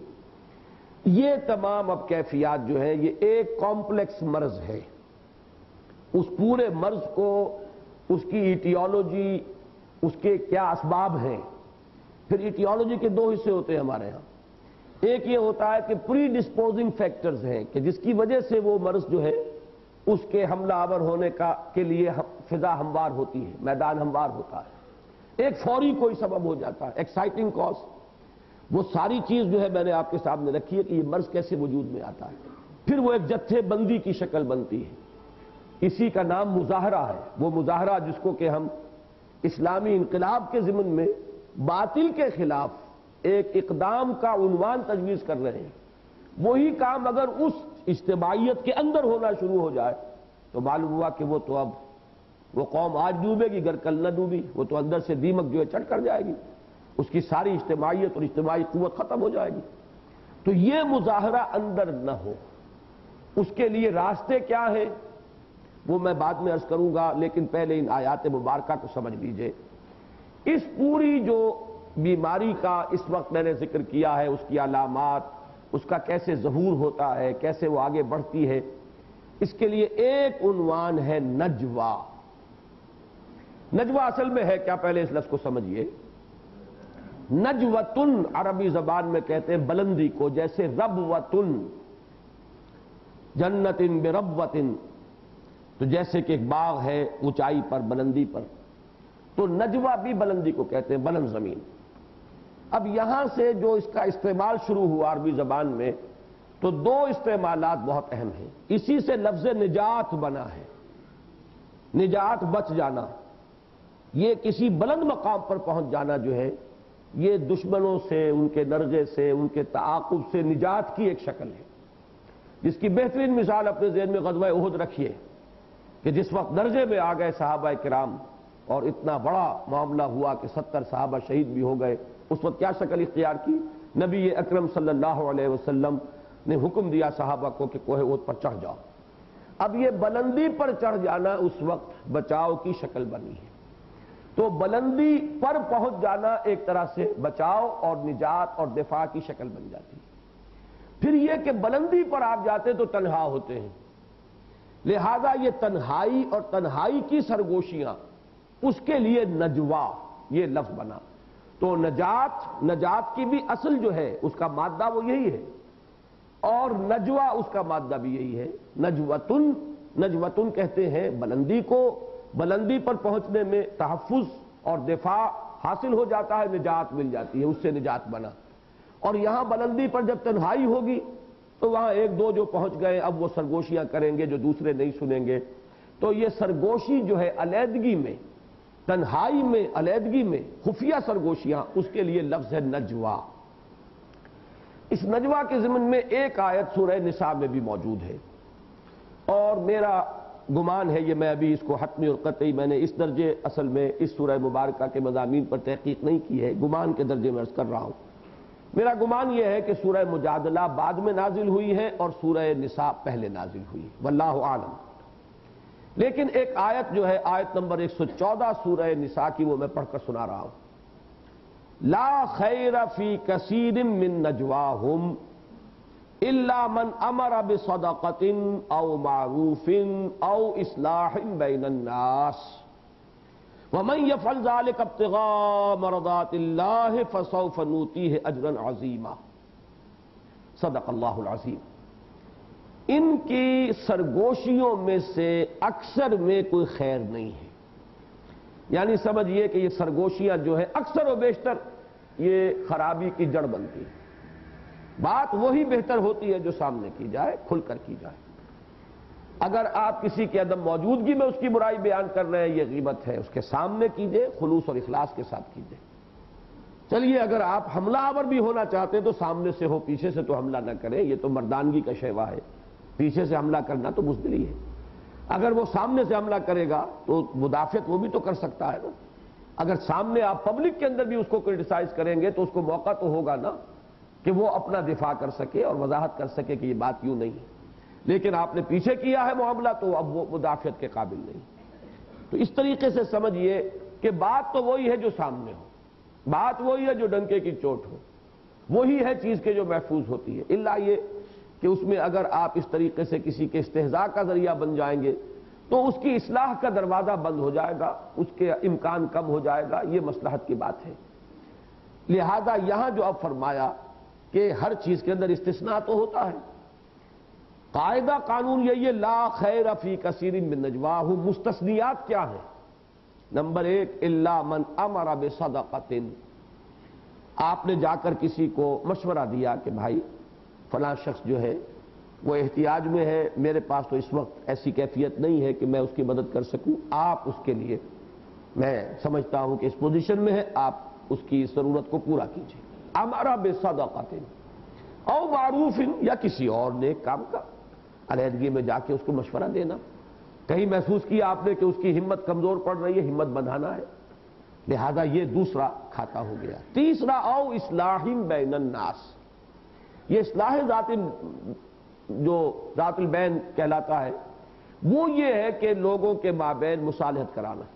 یہ تمام اب کیفیات جو ہے یہ ایک کمپلیکس مرض ہے، اس پورے مرض کو، اس کی ایٹیولوجی، اس کے کیا اسباب ہیں۔ پھر ایٹیولوجی کے دو حصے ہوتے ہیں ہمارے ہاں، ایک یہ ہوتا ہے کہ پری ڈسپوزنگ فیکٹرز ہیں کہ جس کی وجہ سے وہ مرض جو ہے اس کے حملہ آور ہونے کا کے لیے فضا ہموار ہوتی ہے، میدان ہموار ہوتا ہے، ایک فوری کوئی سبب ہو جاتا ہے، ایکسائٹنگ کاز، وہ ساری چیز جو ہے میں نے آپ کے سامنے رکھی ہے کہ یہ مرض کیسے وجود میں آتا ہے۔ پھر وہ ایک جتھے بندی کی شکل بنتی ہے، اسی کا نام مظاہرہ ہے، وہ مظاہرہ جس کو کہ ہم اسلامی انقلاب کے ضمن میں باطل کے خلاف ایک اقدام کا عنوان تجویز کر رہے ہیں، وہی کام اگر اس اجتماعیت کے اندر ہونا شروع ہو جائے تو معلوم ہوا کہ وہ تو اب وہ قوم آج ڈوبے گی گر کل نہ ڈوبی، وہ تو اندر سے دیمک جو ہے چڑھ کر جائے گی، اس کی ساری اجتماعیت اور اجتماعی قوت ختم ہو جائے گی۔ تو یہ مظاہرہ اندر نہ ہو، اس کے لیے راستے کیا ہیں وہ میں بعد میں عرض کروں گا، لیکن پہلے ان آیات مبارکہ کو سمجھ لیجئے۔ اس پوری جو بیماری کا اس وقت میں نے ذکر کیا ہے، اس کی علامات، اس کا کیسے ظہور ہوتا ہے، کیسے وہ آگے بڑھتی ہے، اس کے لیے ایک عنوان ہے نجوا۔ نجوا اصل میں ہے کیا، پہلے اس لفظ کو سمجھیے۔ نجوتن عربی زبان میں کہتے ہیں بلندی کو، جیسے ربوتن، جنتن بربوتن، تو جیسے کہ ایک باغ ہے اونچائی پر، بلندی پر، تو نجوا بھی بلندی کو کہتے ہیں، بلند زمین۔ اب یہاں سے جو اس کا استعمال شروع ہوا عربی زبان میں، تو دو استعمالات بہت اہم ہیں۔ اسی سے لفظ نجات بنا ہے، نجات بچ جانا، یہ کسی بلند مقام پر پہنچ جانا جو ہے یہ دشمنوں سے، ان کے نرغے سے، ان کے تعاقب سے نجات کی ایک شکل ہے، جس کی بہترین مثال اپنے ذہن میں غزوہ احد رکھیے کہ جس وقت نرغے میں آ گئے صحابہ کرام اور اتنا بڑا معاملہ ہوا کہ ستر صحابہ شہید بھی ہو گئے، اس وقت کیا شکل اختیار کی؟ نبی اکرم صلی اللہ علیہ وسلم نے حکم دیا صحابہ کو کہ کوہ احد پر چڑھ جاؤ۔ اب یہ بلندی پر چڑھ جانا اس وقت بچاؤ کی شکل بنی ہے، تو بلندی پر پہنچ جانا ایک طرح سے بچاؤ اور نجات اور دفاع کی شکل بن جاتی ہے۔ پھر یہ کہ بلندی پر آپ جاتے تو تنہا ہوتے ہیں، لہذا یہ تنہائی اور تنہائی کی سرگوشیاں، اس کے لیے نجوا یہ لفظ بنا۔ تو نجات نجات کی بھی اصل جو ہے اس کا مادہ وہ یہی ہے، اور نجوا اس کا مادہ بھی یہی ہے۔ نجوتن نجوتن کہتے ہیں بلندی کو، بلندی پر پہنچنے میں تحفظ اور دفاع حاصل ہو جاتا ہے، نجات مل جاتی ہے، اس سے نجات بنا۔ اور یہاں بلندی پر جب تنہائی ہوگی تو وہاں ایک دو جو پہنچ گئے اب وہ سرگوشیاں کریں گے جو دوسرے نہیں سنیں گے۔ تو یہ سرگوشی جو ہے علیحدگی میں، تنہائی میں، علیحدگی میں خفیہ سرگوشیاں، اس کے لیے لفظ ہے نجوا۔ اس نجوا کے ضمن میں ایک آیت سورہ نساء میں بھی موجود ہے، اور میرا گمان ہے، یہ میں ابھی اس کو حتمی اور قطعی میں نے اس درجے اصل میں اس سورہ مبارکہ کے مضامین پر تحقیق نہیں کی ہے، گمان کے درجے میں عرض کر رہا ہوں۔ میرا گمان یہ ہے کہ سورہ مجادلہ بعد میں نازل ہوئی ہے اور سورہ نساء پہلے نازل ہوئی، واللہ اعلم۔ لیکن ایک آیت جو ہے آیت نمبر ایک سو چودہ سورہ نساء کی، وہ میں پڑھ کر سنا رہا ہوں۔ لا خیر فی کثیر من نجواہم الا من امر بصدقۃ او معروف او اصلاح بین الناس ومن يفعل ذلك ابتغاء مرضات اللہ فسوف نؤتیہ اجرا عظیما۔ صدق اللہ العظیم۔ ان کی سرگوشیوں میں سے اکثر میں کوئی خیر نہیں ہے، یعنی سمجھئے کہ یہ سرگوشیاں جو ہے اکثر و بیشتر یہ خرابی کی جڑ بنتی ہے۔ بات وہی بہتر ہوتی ہے جو سامنے کی جائے، کھل کر کی جائے۔ اگر آپ کسی کے عدم موجودگی میں اس کی برائی بیان کر رہے ہیں، یہ غیبت ہے، اس کے سامنے کیجئے، خلوص اور اخلاص کے ساتھ کیجئے۔ چلیے اگر آپ حملہ آور بھی ہونا چاہتے تو سامنے سے ہو، پیچھے سے تو حملہ نہ کریں، یہ تو مردانگی کا شیوا ہے، پیچھے سے حملہ کرنا تو بزدلی ہے۔ اگر وہ سامنے سے حملہ کرے گا تو مدافعت وہ بھی تو کر سکتا ہے نا۔ اگر سامنے آپ پبلک کے اندر بھی اس کو کرٹیسائز کریں گے تو اس کو موقع تو ہوگا نا کہ وہ اپنا دفاع کر سکے اور وضاحت کر سکے کہ یہ بات یوں نہیں ہے۔ لیکن آپ نے پیچھے کیا ہے معاملہ تو اب وہ مدافعت کے قابل نہیں۔ تو اس طریقے سے سمجھیے کہ بات تو وہی ہے جو سامنے ہو، بات وہی ہے جو ڈنکے کی چوٹ ہو، وہی ہے چیز کے جو محفوظ ہوتی ہے، الا یہ کہ اس میں اگر آپ اس طریقے سے کسی کے استہزاء کا ذریعہ بن جائیں گے تو اس کی اصلاح کا دروازہ بند ہو جائے گا، اس کے امکان کم ہو جائے گا، یہ مصلحت کی بات ہے۔ لہذا یہاں جو اب فرمایا کہ ہر چیز کے اندر استثناء تو ہوتا ہے، قاعدہ قانون یہی ہے لا خیر فی کثیر من نجواہم۔ مستثنیات کیا ہیں؟ نمبر ایک الا من امر بصدقۃ، آپ نے جا کر کسی کو مشورہ دیا کہ بھائی فلاں شخص جو ہے وہ احتیاج میں ہے، میرے پاس تو اس وقت ایسی کیفیت نہیں ہے کہ میں اس کی مدد کر سکوں، آپ اس کے لیے، میں سمجھتا ہوں کہ اس پوزیشن میں ہے، آپ اس کی ضرورت کو پورا کیجیے۔ امر بصدقۃ او معروف، یا کسی اور نیک کام کا، علیحدگی میں جا کے اس کو مشورہ دینا، کہیں محسوس کیا آپ نے کہ اس کی ہمت کمزور پڑ رہی ہے، ہمت بندھانا ہے، لہذا یہ دوسرا کھاتا ہو گیا۔ تیسرا او اصلاح بین الناس، یہ اصلاح ذات جو ذات البین کہلاتا ہے، وہ یہ ہے کہ لوگوں کے مابین مصالحت کرانا۔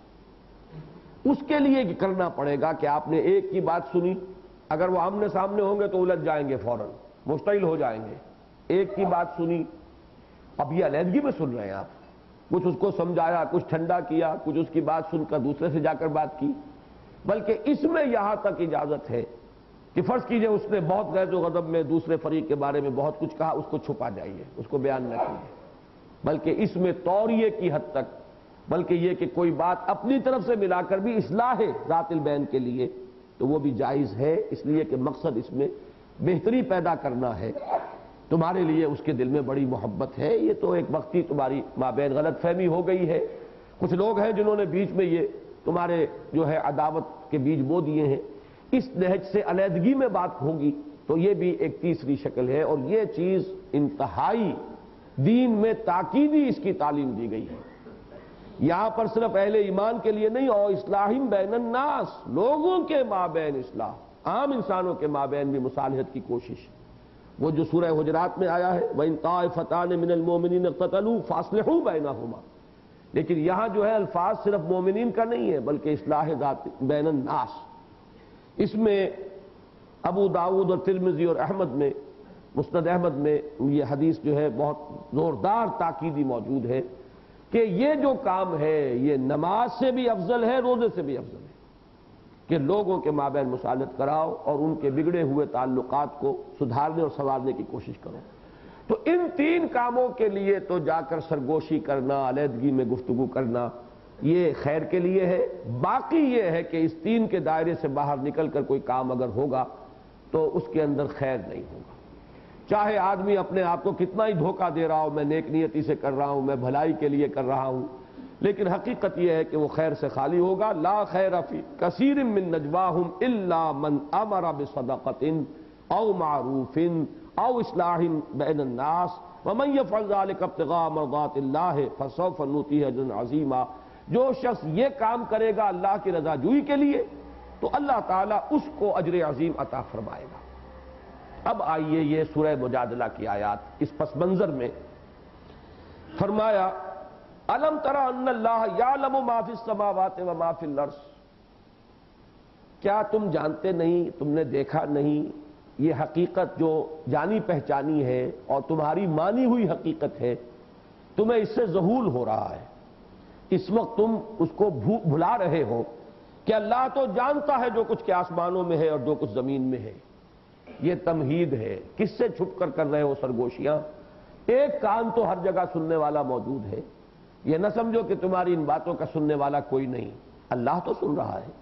اس کے لیے کرنا پڑے گا کہ آپ نے ایک کی بات سنی، اگر وہ آمنے سامنے ہوں گے تو الجھ جائیں گے، فوراً مشتعل ہو جائیں گے۔ ایک کی بات سنی، اب یہ علیحدگی میں سن رہے ہیں آپ، کچھ اس کو سمجھایا، کچھ ٹھنڈا کیا، کچھ اس کی بات سن کر دوسرے سے جا کر بات کی، بلکہ اس میں یہاں تک اجازت ہے کہ فرض کیجئے اس نے بہت غیظ و غضب میں دوسرے فریق کے بارے میں بہت کچھ کہا، اس کو چھپا جائیے، اس کو بیان نہ کیجیے، بلکہ اس میں توریے کی حد تک، بلکہ یہ کہ کوئی بات اپنی طرف سے ملا کر بھی اصلاح ذات البین کے لیے تو وہ بھی جائز ہے، اس لیے کہ مقصد اس میں بہتری پیدا کرنا ہے، تمہارے لیے اس کے دل میں بڑی محبت ہے، یہ تو ایک وقتی تمہاری مابین غلط فہمی ہو گئی ہے، کچھ لوگ ہیں جنہوں نے بیچ میں یہ تمہارے جو ہے عداوت کے بیج بو دیے ہیں، اس نہج سے علیحدگی میں بات ہوگی تو یہ بھی ایک تیسری شکل ہے، اور یہ چیز انتہائی دین میں تاکیدی اس کی تعلیم دی گئی ہے۔ یہاں پر صرف اہل ایمان کے لیے نہیں، اور اصلاح بین الناس، لوگوں کے مابین اصلاح، عام انسانوں کے مابین بھی مصالحت کی کوشش۔ وہ جو سورہ حجرات میں آیا ہے وَإِن طَائِفَتَانِ مِنَ الْمُؤْمِنِينَ اقْتَتَلُوا فَأَصْلِحُوا بَيْنَهُمَا، لیکن یہاں جو ہے الفاظ صرف مومنین کا نہیں ہے بلکہ اصلاح ذات بین الناس۔ اس میں ابو داؤد اور ترمذی اور احمد میں، مسند احمد میں یہ حدیث جو ہے بہت زوردار تاکیدی موجود ہے کہ یہ جو کام ہے یہ نماز سے بھی افضل ہے، روزے سے بھی افضل ہے، کہ لوگوں کے مابین مصالحت کراؤ اور ان کے بگڑے ہوئے تعلقات کو سدھارنے اور سنوارنے کی کوشش کرو۔ تو ان تین کاموں کے لیے تو جا کر سرگوشی کرنا، علیحدگی میں گفتگو کرنا، یہ خیر کے لیے ہے۔ باقی یہ ہے کہ اس تین کے دائرے سے باہر نکل کر کوئی کام اگر ہوگا تو اس کے اندر خیر نہیں ہوگا، چاہے آدمی اپنے آپ کو کتنا ہی دھوکہ دے رہا ہو، میں نیک نیتی سے کر رہا ہوں، میں بھلائی کے لیے کر رہا ہوں، لیکن حقیقت یہ ہے کہ وہ خیر سے خالی ہوگا۔ لا خیر فی کثیر من نجواہم الا من امر بصدقۃ او معروف او اصلاح بین الناس ومن یفعل ذلک ابتغاء مرضات اللہ فسوف نؤتیہ اجرا عظیما۔ جو شخص یہ کام کرے گا اللہ کی رضا جوئی کے لیے تو اللہ تعالیٰ اس کو اجر عظیم عطا فرمائے گا۔ اب آئیے یہ سورہ مجادلہ کی آیات، اس پس منظر میں فرمایا الم تر ان اللہ یعلم ما فی السماوات و ما فی الارض، کیا تم جانتے نہیں، تم نے دیکھا نہیں، یہ حقیقت جو جانی پہچانی ہے اور تمہاری مانی ہوئی حقیقت ہے، تمہیں اس سے ذہول ہو رہا ہے، اس وقت تم اس کو بھلا رہے ہو کہ اللہ تو جانتا ہے جو کچھ کے آسمانوں میں ہے اور جو کچھ زمین میں ہے۔ یہ تمہید ہے، کس سے چھپ کر کر رہے ہو سرگوشیاں؟ ایک کان تو ہر جگہ سننے والا موجود ہے، یہ نہ سمجھو کہ تمہاری ان باتوں کا سننے والا کوئی نہیں، اللہ تو سن رہا ہے۔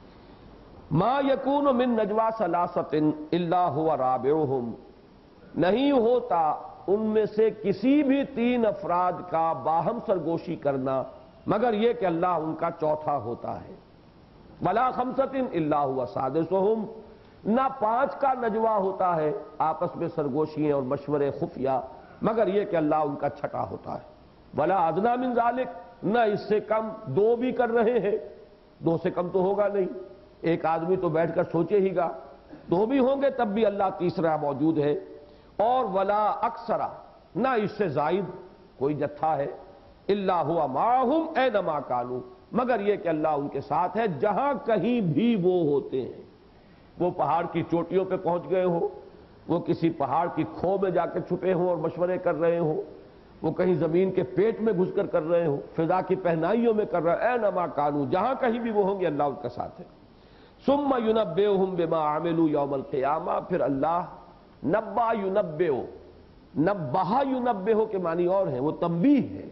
ما یکون من نجوا ثلاثۃ الا هو رابعهم، نہیں ہوتا ان میں سے کسی بھی تین افراد کا باہم سرگوشی کرنا مگر یہ کہ اللہ ان کا چوتھا ہوتا ہے۔ ولا خمسۃ الا هو سادسهم، نہ پانچ کا نجوا ہوتا ہے آپس میں سرگوشیاں اور مشورے خفیہ مگر یہ کہ اللہ ان کا چھٹا ہوتا ہے۔ ولا ادنی من ذالک، نہ اس سے کم، دو بھی کر رہے ہیں، دو سے کم تو ہوگا نہیں، ایک آدمی تو بیٹھ کر سوچے ہی گا، دو بھی ہوں گے تب بھی اللہ تیسرا موجود ہے۔ اور ولا اکثرا، نہ اس سے زائد کوئی جتھا ہے، الا هو معهم اینما کانوا، مگر یہ کہ اللہ ان کے ساتھ ہے جہاں کہیں بھی وہ ہوتے ہیں۔ وہ پہاڑ کی چوٹیوں پہ پہنچ گئے ہوں، وہ کسی پہاڑ کی کھو میں جا کے چھپے ہوں اور مشورے کر رہے ہوں، وہ کہیں زمین کے پیٹ میں گھس کر کر رہے ہوں، فضا کی پہنائیوں میں کر رہے ہیں، اینما کانوا، جہاں کہیں بھی وہ ہوں گے اللہ ان کے ساتھ ہے۔ ثم ینبئہم بما عملوا یوم القیامہ، پھر اللہ نبا ینبئ، نبہ ینبئ کے معنی اور ہیں، وہ تنبیہ ہے،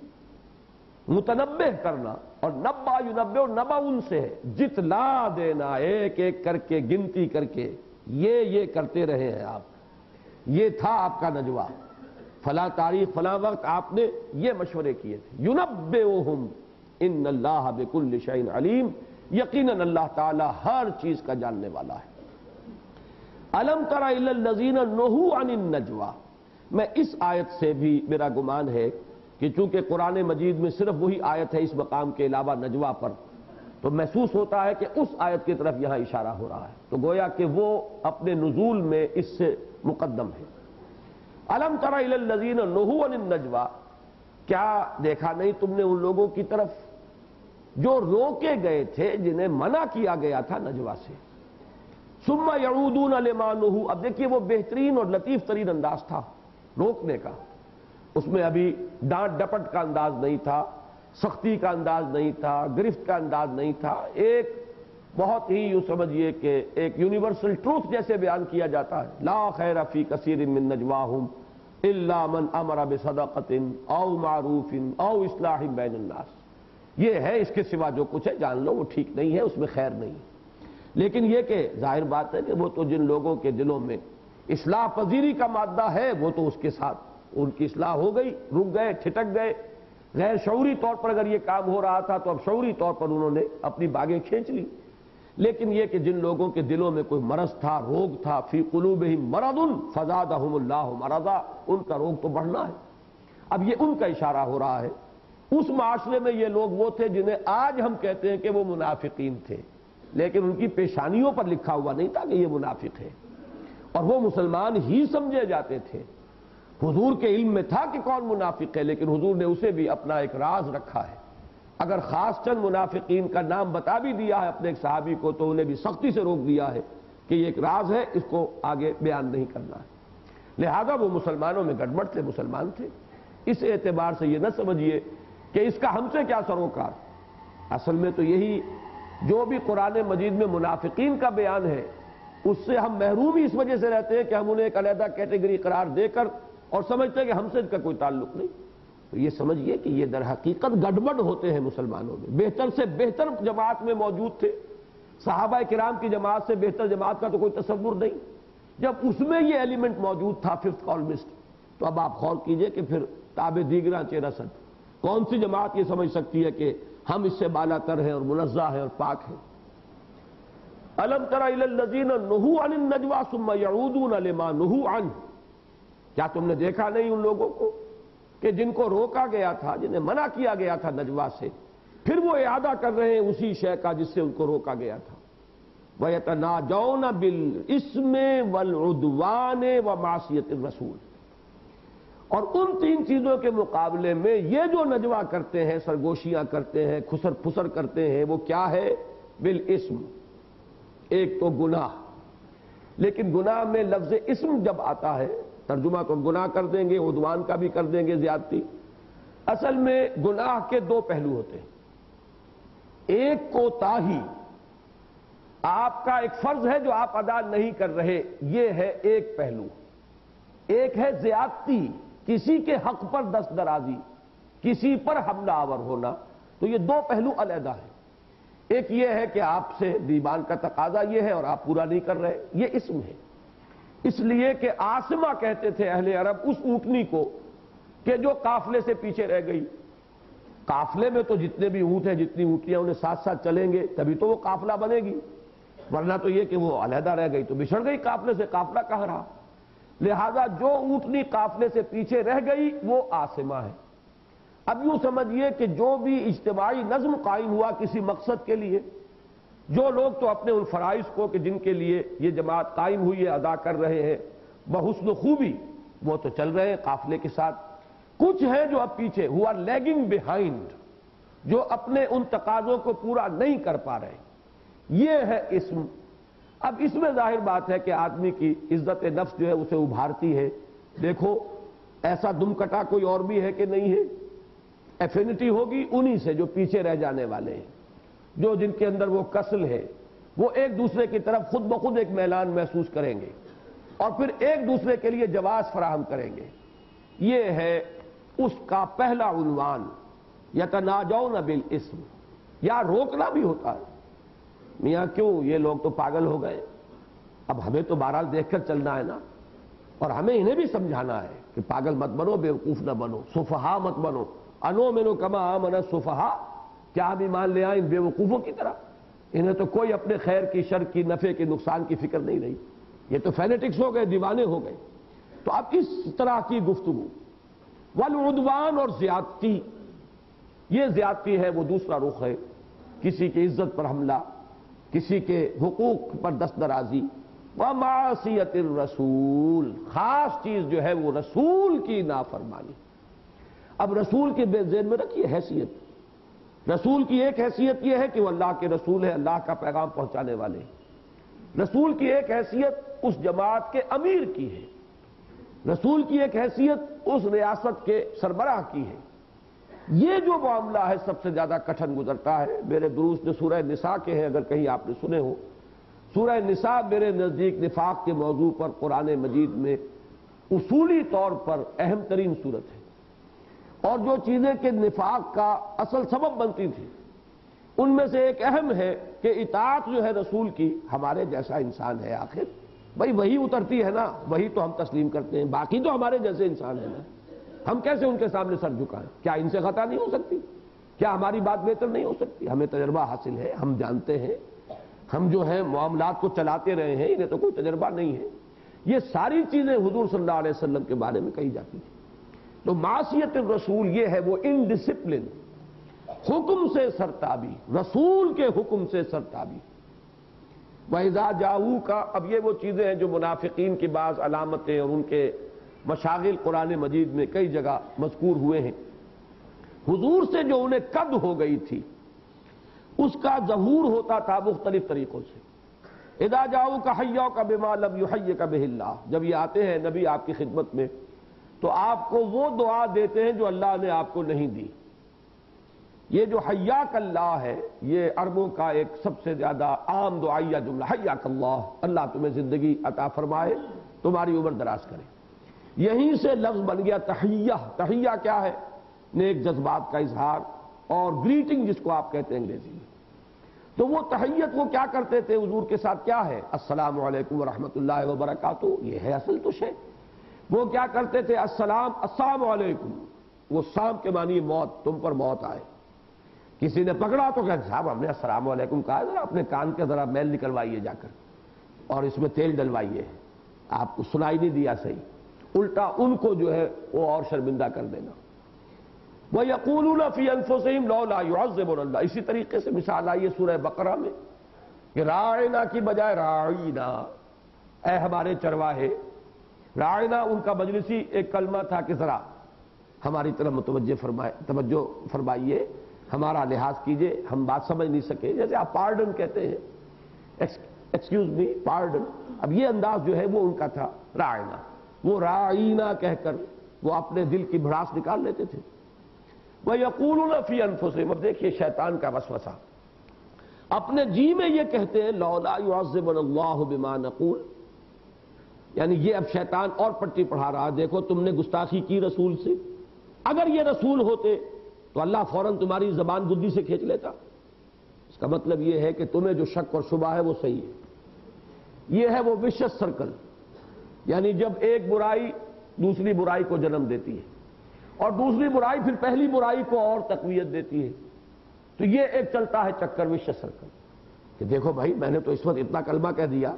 متنبہ کرنا، اور نبا ینبئ نبا ان سے ہے، جتلا دینا ایک ایک کر کے، گنتی کر کے، یہ یہ کرتے رہے ہیں آپ، یہ تھا آپ کا نجوا، فلاں تاریخ فلاں وقت آپ نے یہ مشورے کیے تھے۔ ینبئہم ان اللہ بکل شیء علیم، یقیناً اللہ تعالی ہر چیز کا جاننے والا ہے۔ الم تر الی الذین نہوا عن النجوا، میں اس آیت سے بھی میرا گمان ہے کہ چونکہ قرآن مجید میں صرف وہی آیت ہے اس مقام کے علاوہ نجوا پر، تو محسوس ہوتا ہے کہ اس آیت کی طرف یہاں اشارہ ہو رہا ہے، تو گویا کہ وہ اپنے نزول میں اس سے مقدم ہے۔ الم تر الی الذین نہوا عن النجوا، کیا دیکھا نہیں تم نے ان لوگوں کی طرف جو روکے گئے تھے، جنہیں منع کیا گیا تھا نجوا سے۔ ثم یعودون لما نہوا، اب دیکھیے وہ بہترین اور لطیف ترین انداز تھا روکنے کا، اس میں ابھی ڈانٹ ڈپٹ کا انداز نہیں تھا، سختی کا انداز نہیں تھا، گرفت کا انداز نہیں تھا، ایک بہت ہی یوں سمجھیے کہ ایک یونیورسل ٹروتھ جیسے بیان کیا جاتا ہے، لا خیر فی کثیر من نجواہم الا من امر بصدقۃ او معروف او اصلاح بین الناس، یہ ہے، اس کے سوا جو کچھ ہے جان لو وہ ٹھیک نہیں ہے، اس میں خیر نہیں۔ لیکن یہ کہ ظاہر بات ہے کہ وہ تو جن لوگوں کے دلوں میں اصلاح پذیری کا مادہ ہے وہ تو اس کے ساتھ ان کی اصلاح ہو گئی، رک گئے، ٹھٹک گئے، غیر شعوری طور پر اگر یہ کام ہو رہا تھا تو اب شعوری طور پر انہوں نے اپنی باگیں کھینچ لی۔ لیکن یہ کہ جن لوگوں کے دلوں میں کوئی مرض تھا، روگ تھا، فی قلوبہم مرض فزادہم اللہ مرضا، ان کا روگ تو بڑھنا ہے۔ اب یہ ان کا اشارہ ہو رہا ہے۔ اس معاشرے میں یہ لوگ وہ تھے جنہیں آج ہم کہتے ہیں کہ وہ منافقین تھے، لیکن ان کی پیشانیوں پر لکھا ہوا نہیں تھا کہ یہ منافق ہے، اور وہ مسلمان ہی سمجھے جاتے تھے۔ حضور کے علم میں تھا کہ کون منافق ہے، لیکن حضور نے اسے بھی اپنا ایک راز رکھا ہے۔ اگر خاص چند منافقین کا نام بتا بھی دیا ہے اپنے ایک صحابی کو، تو انہیں بھی سختی سے روک دیا ہے کہ یہ ایک راز ہے، اس کو آگے بیان نہیں کرنا ہے۔ لہذا وہ مسلمانوں میں گڑبڑ تھے، مسلمان تھے۔ اس اعتبار سے یہ نہ سمجھیے کہ اس کا ہم سے کیا سروکار۔ اصل میں تو یہی جو بھی قرآن مجید میں منافقین کا بیان ہے، اس سے ہم محروم ہی اس وجہ سے رہتے ہیں کہ ہم انہیں ایک علیحدہ کیٹیگری قرار دے کر اور سمجھتے ہیں کہ ہم سے اس کا کوئی تعلق نہیں۔ تو یہ سمجھیے کہ یہ در حقیقت گڑبڑ ہوتے ہیں مسلمانوں میں۔ بہتر سے بہتر جماعت میں موجود تھے، صحابہ کرام کی جماعت سے بہتر جماعت کا تو کوئی تصور نہیں۔ جب اس میں یہ ایلیمنٹ موجود تھا، ففتھ کالمسٹ، تو اب آپ غور کیجئے کہ پھر تابع دیگراں چہ رسد کون سی جماعت یہ سمجھ سکتی ہے کہ ہم اس سے بالا تر ہیں اور منزہ ہیں اور پاک ہیں۔ الم تر الی الذین نہوا عن النجوى ثم یعودون لما نہوا عنہ، کیا تم نے دیکھا نہیں ان لوگوں کو کہ جن کو روکا گیا تھا، جنہیں منع کیا گیا تھا نجوا سے، پھر وہ اعادہ کر رہے ہیں اسی شے کا جس سے ان کو روکا گیا تھا۔ وَيَتَنَاجَوْنَ بِالْإِثْمِ وَالْعُدْوَانِ وَمَعْصِيَةِ الرَّسُولِ، اور ان تین چیزوں کے مقابلے میں یہ جو نجوا کرتے ہیں، سرگوشیاں کرتے ہیں، خسر پھسر کرتے ہیں، وہ کیا ہے؟ بالاسم، ایک تو گناہ۔ لیکن گناہ میں لفظ اسم جب آتا ہے، ترجمہ تو گناہ کر دیں گے، عدوان کا بھی کر دیں گے، زیادتی۔ اصل میں گناہ کے دو پہلو ہوتے ہیں۔ ایک کوتاہی، آپ کا ایک فرض ہے جو آپ ادا نہیں کر رہے، یہ ہے ایک پہلو۔ ایک ہے زیادتی، کسی کے حق پر دست درازی، کسی پر حملہ آور ہونا، تو یہ دو پہلو علیحدہ ہیں۔ ایک یہ ہے کہ آپ سے دیوان کا تقاضا یہ ہے اور آپ پورا نہیں کر رہے، یہ اسم ہے۔ اس لیے کہ آسمہ کہتے تھے اہل عرب اس اونٹنی کو کہ جو قافلے سے پیچھے رہ گئی۔ قافلے میں تو جتنے بھی اونٹ ہیں، جتنی اونٹیاں انہیں ساتھ ساتھ چلیں گے تبھی تو وہ قافلہ بنے گی، ورنہ تو یہ کہ وہ علیحدہ رہ گئی تو بچھڑ گئی قافلے سے، قافلہ کہاں رہا۔ لہذا جو اونٹنی قافلے سے پیچھے رہ گئی وہ آسمہ ہے۔ اب یوں سمجھیے کہ جو بھی اجتماعی نظم قائم ہوا کسی مقصد کے لیے، جو لوگ تو اپنے ان فرائض کو کہ جن کے لیے یہ جماعت قائم ہوئی ہے ادا کر رہے ہیں بحسن و خوبی، وہ تو چل رہے ہیں قافلے کے ساتھ۔ کچھ ہیں جو اب پیچھے ہوا لیگنگ بیہائنڈ، جو اپنے ان تقاضوں کو پورا نہیں کر پا رہے، یہ ہے اسم۔ اب اس میں ظاہر بات ہے کہ آدمی کی عزت نفس جو ہے اسے ابھارتی ہے۔ دیکھو ایسا دم کٹا کوئی اور بھی ہے کہ نہیں ہے؟ ایفینٹی ہوگی انہی سے جو پیچھے رہ جانے والے ہیں، جو جن کے اندر وہ کسل ہے، وہ ایک دوسرے کی طرف خود بخود ایک میلان محسوس کریں گے اور پھر ایک دوسرے کے لیے جواز فراہم کریں گے۔ یہ ہے اس کا پہلا عنوان، یتناجون بالاسم۔ یا روکنا بھی ہوتا ہے، میاں کیوں یہ لوگ تو پاگل ہو گئے، اب ہمیں تو بہرحال دیکھ کر چلنا ہے نا، اور ہمیں انہیں بھی سمجھانا ہے کہ پاگل مت بنو، بیوقوف نہ بنو، سفہا مت بنو۔ انؤمن کما آمن السفہا، کیا ہم ایمان لے آئیں ان بیوقوفوں کی طرح؟ انہیں تو کوئی اپنے خیر کی، شر کی، نفع کی، نقصان کی فکر نہیں رہی، یہ تو فینیٹکس ہو گئے، دیوانے ہو گئے۔ تو اب اس طرح کی گفتگو، والعدوان، اور زیادتی، یہ زیادتی ہے وہ دوسرا رخ ہے، کسی کی عزت پر حملہ، کسی کے حقوق پر دست درازی۔ ومعصیت الرسول، خاص چیز جو ہے وہ رسول کی نافرمانی۔ اب رسول کے ذہن میں رکھیے حیثیت، رسول کی ایک حیثیت یہ ہے کہ وہ اللہ کے رسول ہے، اللہ کا پیغام پہنچانے والے ہیں۔ رسول کی ایک حیثیت اس جماعت کے امیر کی ہے، رسول کی ایک حیثیت اس ریاست کے سربراہ کی ہے۔ یہ جو معاملہ ہے سب سے زیادہ کٹھن گزرتا ہے۔ میرے دروس جو سورہ نساء کے ہیں، اگر کہیں آپ نے سنے ہو، سورہ نساء میرے نزدیک نفاق کے موضوع پر قرآن مجید میں اصولی طور پر اہم ترین صورت ہے، اور جو چیزیں کہ نفاق کا اصل سبب بنتی تھی ان میں سے ایک اہم ہے کہ اطاعت جو ہے رسول کی، ہمارے جیسا انسان ہے، آخر بھائی وہی اترتی ہے نا، وہی تو ہم تسلیم کرتے ہیں، باقی تو ہمارے جیسے انسان ہے نا، ہم کیسے ان کے سامنے سر جھکائیں؟ کیا ان سے خطا نہیں ہو سکتی؟ کیا ہماری بات بہتر نہیں ہو سکتی؟ ہمیں تجربہ حاصل ہے، ہم جانتے ہیں، ہم جو ہیں معاملات کو چلاتے رہے ہیں، انہیں تو کوئی تجربہ نہیں ہے۔ یہ ساری چیزیں حضور صلی اللہ علیہ وسلم کے بارے میں کہی جاتی تھی۔ تو معصیت الرسول یہ ہے وہ انڈسپلن، حکم سے سرتابی، رسول کے حکم سے سرتابی۔ وَإِذَا جَاءُوكَ، اب یہ وہ چیزیں ہیں جو منافقین کی بعض علامتیں اور ان کے مشاغل قرآن مجید میں کئی جگہ مذکور ہوئے ہیں۔ حضور سے جو انہیں قد ہو گئی تھی اس کا ظہور ہوتا تھا مختلف طریقوں سے۔ اذا جاؤک حیوک بما لم یحیک بہ اللہ، جب یہ آتے ہیں نبی آپ کی خدمت میں تو آپ کو وہ دعا دیتے ہیں جو اللہ نے آپ کو نہیں دی۔ یہ جو حیاک اللہ ہے یہ عربوں کا ایک سب سے زیادہ عام دعائیہ جملہ، حیاک اللہ، اللہ تمہیں زندگی عطا فرمائے، تمہاری عمر دراز کرے۔ یہیں سے لفظ بن گیا تحیہ۔ تحیہ کیا ہے؟ نیک جذبات کا اظہار اور گریٹنگ جس کو آپ کہتے ہیں انگریزی میں۔ تو وہ تحیت وہ کیا کرتے تھے حضور کے ساتھ؟ کیا ہے؟ السلام علیکم ورحمۃ اللہ وبرکاتہ، یہ ہے اصل تو شے۔ وہ کیا کرتے تھے؟ السلام السلام علیکم، وہ سام کے معنی موت، تم پر موت آئے۔ کسی نے پکڑا تو کہتے صاحب ہم نے السلام علیکم کہا، ذرا اپنے کان کے ذرا میل نکلوائیے جا کر اور اس میں تیل ڈلوائیے، آپ کو سنائی نہیں دیا صحیح، الٹا ان کو جو ہے وہ اور شرمندہ کر دینا۔ وَيَقُولُونَ فِي أَنفُسِهِمْ لَوْلَا يُعَذِّبُنَا اللَّهُ، اسی طریقے سے مثال آئی ہے سورہ بقرہ میں کہ راعنا کی بجائے راعینا، اے ہمارے چرواہے۔ راعنا ان کا مجلسی ایک کلمہ تھا کہ ذرا ہماری طرف متوجہ فرمائے، توجہ فرمائیے، ہمارا لحاظ کیجئے، ہم بات سمجھ نہیں سکے، جیسے آپ پارڈن کہتے ہیں، ایکسکیوز می، پارڈن۔ اب یہ انداز جو ہے وہ ان کا تھا راعنا، وہ راعینا کہہ کر وہ اپنے دل کی بھڑاس نکال لیتے تھے۔ وَيَقُولُونَ فِي أَنفُسِهِمْ، اب دیکھیے شیطان کا وسوسہ، اپنے جی میں یہ کہتے ہیں لولا يعذبنا اللہ بما نقول، یعنی یہ اب شیطان اور پٹی پڑھا رہا، دیکھو تم نے گستاخی کی رسول سے، اگر یہ رسول ہوتے تو اللہ فوراً تمہاری زبان گدی سے کھینچ لیتا۔ اس کا مطلب یہ ہے کہ تمہیں جو شک اور شبہ ہے وہ صحیح ہے۔ یہ ہے وہ وشس سرکل، یعنی جب ایک برائی دوسری برائی کو جنم دیتی ہے اور دوسری برائی پھر پہلی برائی کو اور تقویت دیتی ہے، تو یہ ایک چلتا ہے چکر وشس سرکل کہ دیکھو بھائی میں نے تو اس وقت اتنا کلمہ کہہ دیا،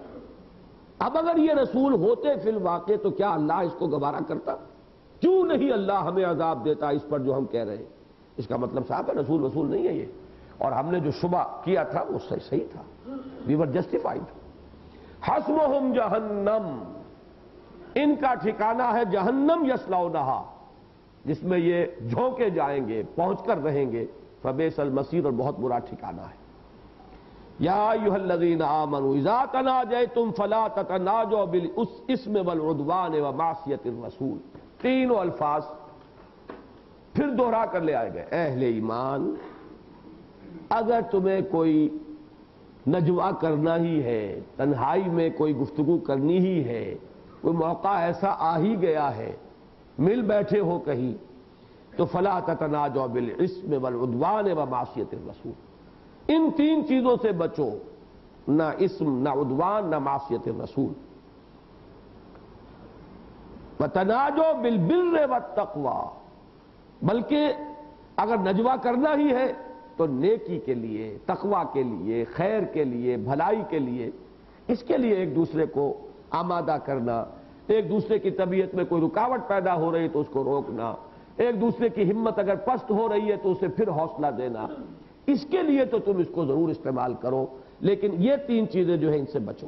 اب اگر یہ رسول ہوتے فی الواقع تو کیا اللہ اس کو گوارا کرتا؟ کیوں نہیں اللہ ہمیں عذاب دیتا اس پر جو ہم کہہ رہے ہیں؟ اس کا مطلب صاحب ہے رسول رسول نہیں ہے یہ، اور ہم نے جو شبہ کیا تھا وہ صحیح صحیح تھا، وی ور جسٹیفائڈ۔ حسبہم جہنم، ان کا ٹھکانہ ہے جہنم، یصلونہا، جس میں یہ جھونکے جائیں گے، پہنچ کر رہیں گے، فبئس المصیر، اور بہت برا ٹھکانہ ہے۔ یا ایھا الذین آمنوا اذا تناجیتم فلا تتناجوا بالاسم والعدوان ومعصیۃ الرسول، تینوں الفاظ پھر دوہرا کر لے آئے گئے۔ اہل ایمان، اگر تمہیں کوئی نجوا کرنا ہی ہے، تنہائی میں کوئی گفتگو کرنی ہی ہے، کوئی موقع ایسا آ ہی گیا ہے، مل بیٹھے ہو کہیں، تو فلا تتناجوا بالاسم والعدوان ومعصیۃ الرسول، ان تین چیزوں سے بچو، نہ اسم، نہ عدوان، نہ معصیت الرسول۔ وتناجوا بالبر والتقوی، بلکہ اگر نجوا کرنا ہی ہے تو نیکی کے لیے، تقوی کے لیے، خیر کے لیے، بھلائی کے لیے، اس کے لیے ایک دوسرے کو آمادہ کرنا، ایک دوسرے کی طبیعت میں کوئی رکاوٹ پیدا ہو رہی تو اس کو روکنا، ایک دوسرے کی ہمت اگر پست ہو رہی ہے تو اسے پھر حوصلہ دینا، اس کے لیے تو تم اس کو ضرور استعمال کرو، لیکن یہ تین چیزیں جو ہیں ان سے بچو۔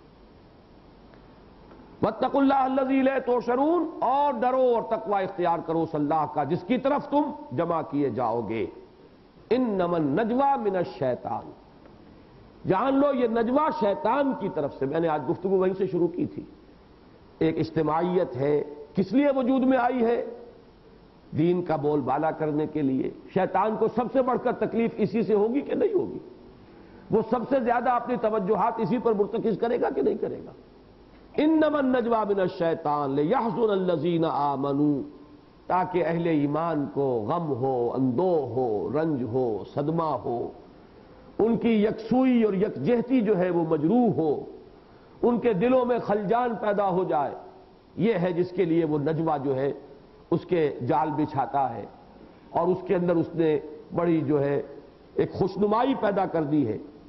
واتقوا اللہ الذی الیہ تحشرون، اور ڈرو اور تقوی اختیار کرو اس اللہ کا جس کی طرف تم جمع کیے جاؤ گے۔ انما النجوى من الشیطان، جان لو یہ نجوہ شیطان کی طرف سے، میں نے آج گفتگو وہیں سے شروع کی تھی۔ ایک اجتماعیت ہے، کس لیے وجود میں آئی ہے؟ دین کا بول بالا کرنے کے لیے۔ شیطان کو سب سے بڑھ کر تکلیف اسی سے ہوگی کہ نہیں ہوگی؟ وہ سب سے زیادہ اپنی توجہات اسی پر مرتکز کرے گا کہ نہیں کرے گا؟ انما النجوى من الشیطان لیحزن الذین آمنوا، تاکہ اہل ایمان کو غم ہو، اندوہ ہو، رنج ہو، صدمہ ہو، ان کی یکسوئی اور یکجہتی جو ہے وہ مجروح ہو، ان کے دلوں میں خلجان پیدا ہو جائے۔ یہ ہے جس کے لیے وہ نجوہ جو ہے اس کے جال بچھاتا ہے، اور اس کے اندر اس نے بڑی جو ہے ایک خوشنمائی پیدا کر دی ہے۔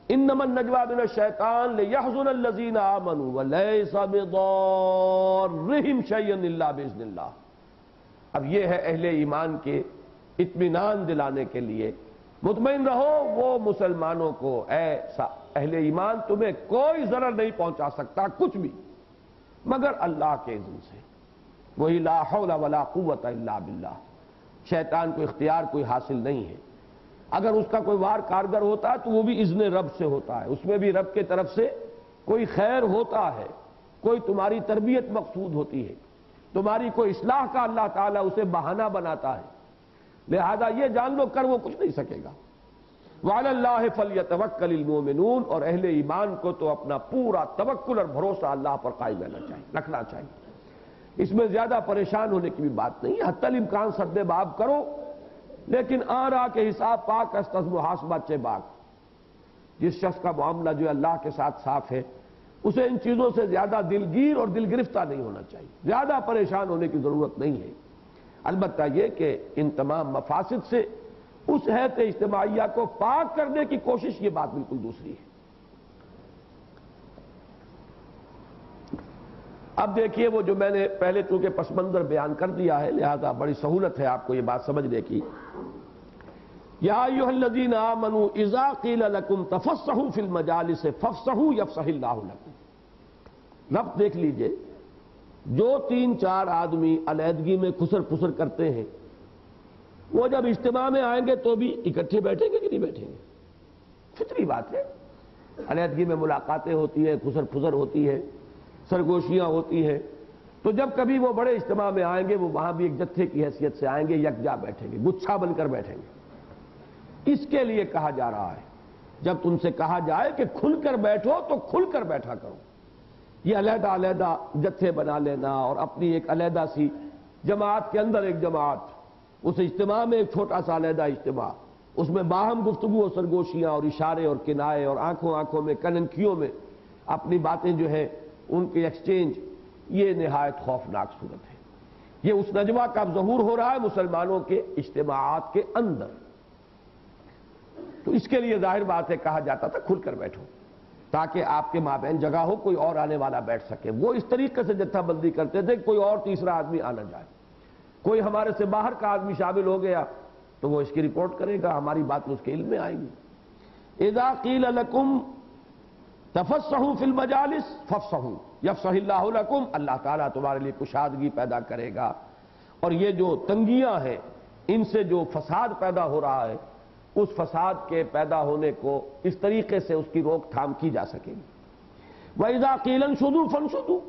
انما النجوى من الشیطان لیحزن الذین آمنوا ولیس بضارهم شیئا الا باذن اللہ. اب یہ ہے اہل ایمان کے اطمینان دلانے کے لیے، مطمئن رہو وہ مسلمانوں کو، اے اہل ایمان تمہیں کوئی ضرر نہیں پہنچا سکتا کچھ بھی مگر اللہ کے اذن سے. وہی لا حول ولا قوت الا باللہ. شیطان کو اختیار کوئی حاصل نہیں ہے. اگر اس کا کوئی وار کارگر ہوتا ہے تو وہ بھی اذن رب سے ہوتا ہے، اس میں بھی رب کے طرف سے کوئی خیر ہوتا ہے، کوئی تمہاری تربیت مقصود ہوتی ہے، تمہاری کوئی اصلاح کا اللہ تعالیٰ اسے بہانہ بناتا ہے. لہذا یہ جان لو کر وہ کچھ نہیں سکے گا. وعلی اللہ فلیتوکل المؤمنون. اور اہل ایمان کو تو اپنا پورا توکل اور بھروسہ اللہ پر قائم رہنا چاہیے رکھنا چاہیے. اس میں زیادہ پریشان ہونے کی بھی بات نہیں ہے. حتی الامکان سد باب کرو، لیکن آرا کے حساب پاک است از محاسبہ چے باک. جس شخص کا معاملہ جو اللہ کے ساتھ صاف ہے اسے ان چیزوں سے زیادہ دلگیر اور دل گرفتہ نہیں ہونا چاہیے، زیادہ پریشان ہونے کی ضرورت نہیں ہے. البتہ یہ کہ ان تمام مفاسد سے اس حیث اجتماعیہ کو پاک کرنے کی کوشش، یہ بات بالکل دوسری ہے. اب دیکھیے وہ جو میں نے پہلے چونکہ پس منظر بیان کر دیا ہے لہذا بڑی سہولت ہے آپ کو یہ بات سمجھنے کی. یا ایھا الذین آمنوا اذا قیل لکم تفصحوا فی المجالس فافصحوا یفصح اللہ لکم. ربط دیکھ لیجئے، جو تین چار آدمی علیحدگی میں خسر پسر کرتے ہیں وہ جب اجتماع میں آئیں گے تو بھی اکٹھے بیٹھیں گے کہ نہیں بیٹھیں گے؟ فطری بات ہے. علیحدگی میں ملاقاتیں ہوتی ہیں، خسر پسر ہوتی ہے، سرگوشیاں ہوتی ہیں. تو جب کبھی وہ بڑے اجتماع میں آئیں گے وہ وہاں بھی ایک جتھے کی حیثیت سے آئیں گے، یکجا بیٹھیں گے، گچھا بن کر بیٹھیں گے. اس کے لیے کہا جا رہا ہے جب تم سے کہا جائے کہ کھل کر بیٹھو تو کھل کر بیٹھا کرو. یہ علیحدہ علیحدہ جتھے بنا لینا اور اپنی ایک علیحدہ سی جماعت کے اندر ایک جماعت، اس اجتماع میں ایک چھوٹا سا علیحدہ اجتماع، اس میں باہم گفتگو اور سرگوشیاں اور اشارے اور کنائے اور آنکھوں آنکھوں میں کننکیوں میں اپنی باتیں جو ہے ان کے ایکسچینج، یہ نہایت خوفناک صورت ہے. یہ اس نجوہ کا ظہور ہو رہا ہے مسلمانوں کے اجتماعات کے اندر. تو اس کے لیے ظاہر بات ہے کہا جاتا تھا کھل کر بیٹھو تاکہ آپ کے مابین جگہ ہو، کوئی اور آنے والا بیٹھ سکے. وہ اس طریقے سے جتھا بندی کرتے تھے کوئی اور تیسرا آدمی آنا جائے. کوئی ہمارے سے باہر کا آدمی شامل ہو گیا تو وہ اس کی رپورٹ کرے گا، ہماری بات اس کے علم میں آئے گی. اذا قیل لکم تفصحوا فی المجالس فافصحوا یفصح اللہ لکم. اللہ تعالیٰ تمہارے لیے کشادگی پیدا کرے گا. اور یہ جو تنگیاں ہیں ان سے جو فساد پیدا ہو رہا ہے اس فساد کے پیدا ہونے کو اس طریقے سے اس کی روک تھام کی جا سکے گی. وَإِذَا قِيلَ انشُزُوا فَانشُزُوا.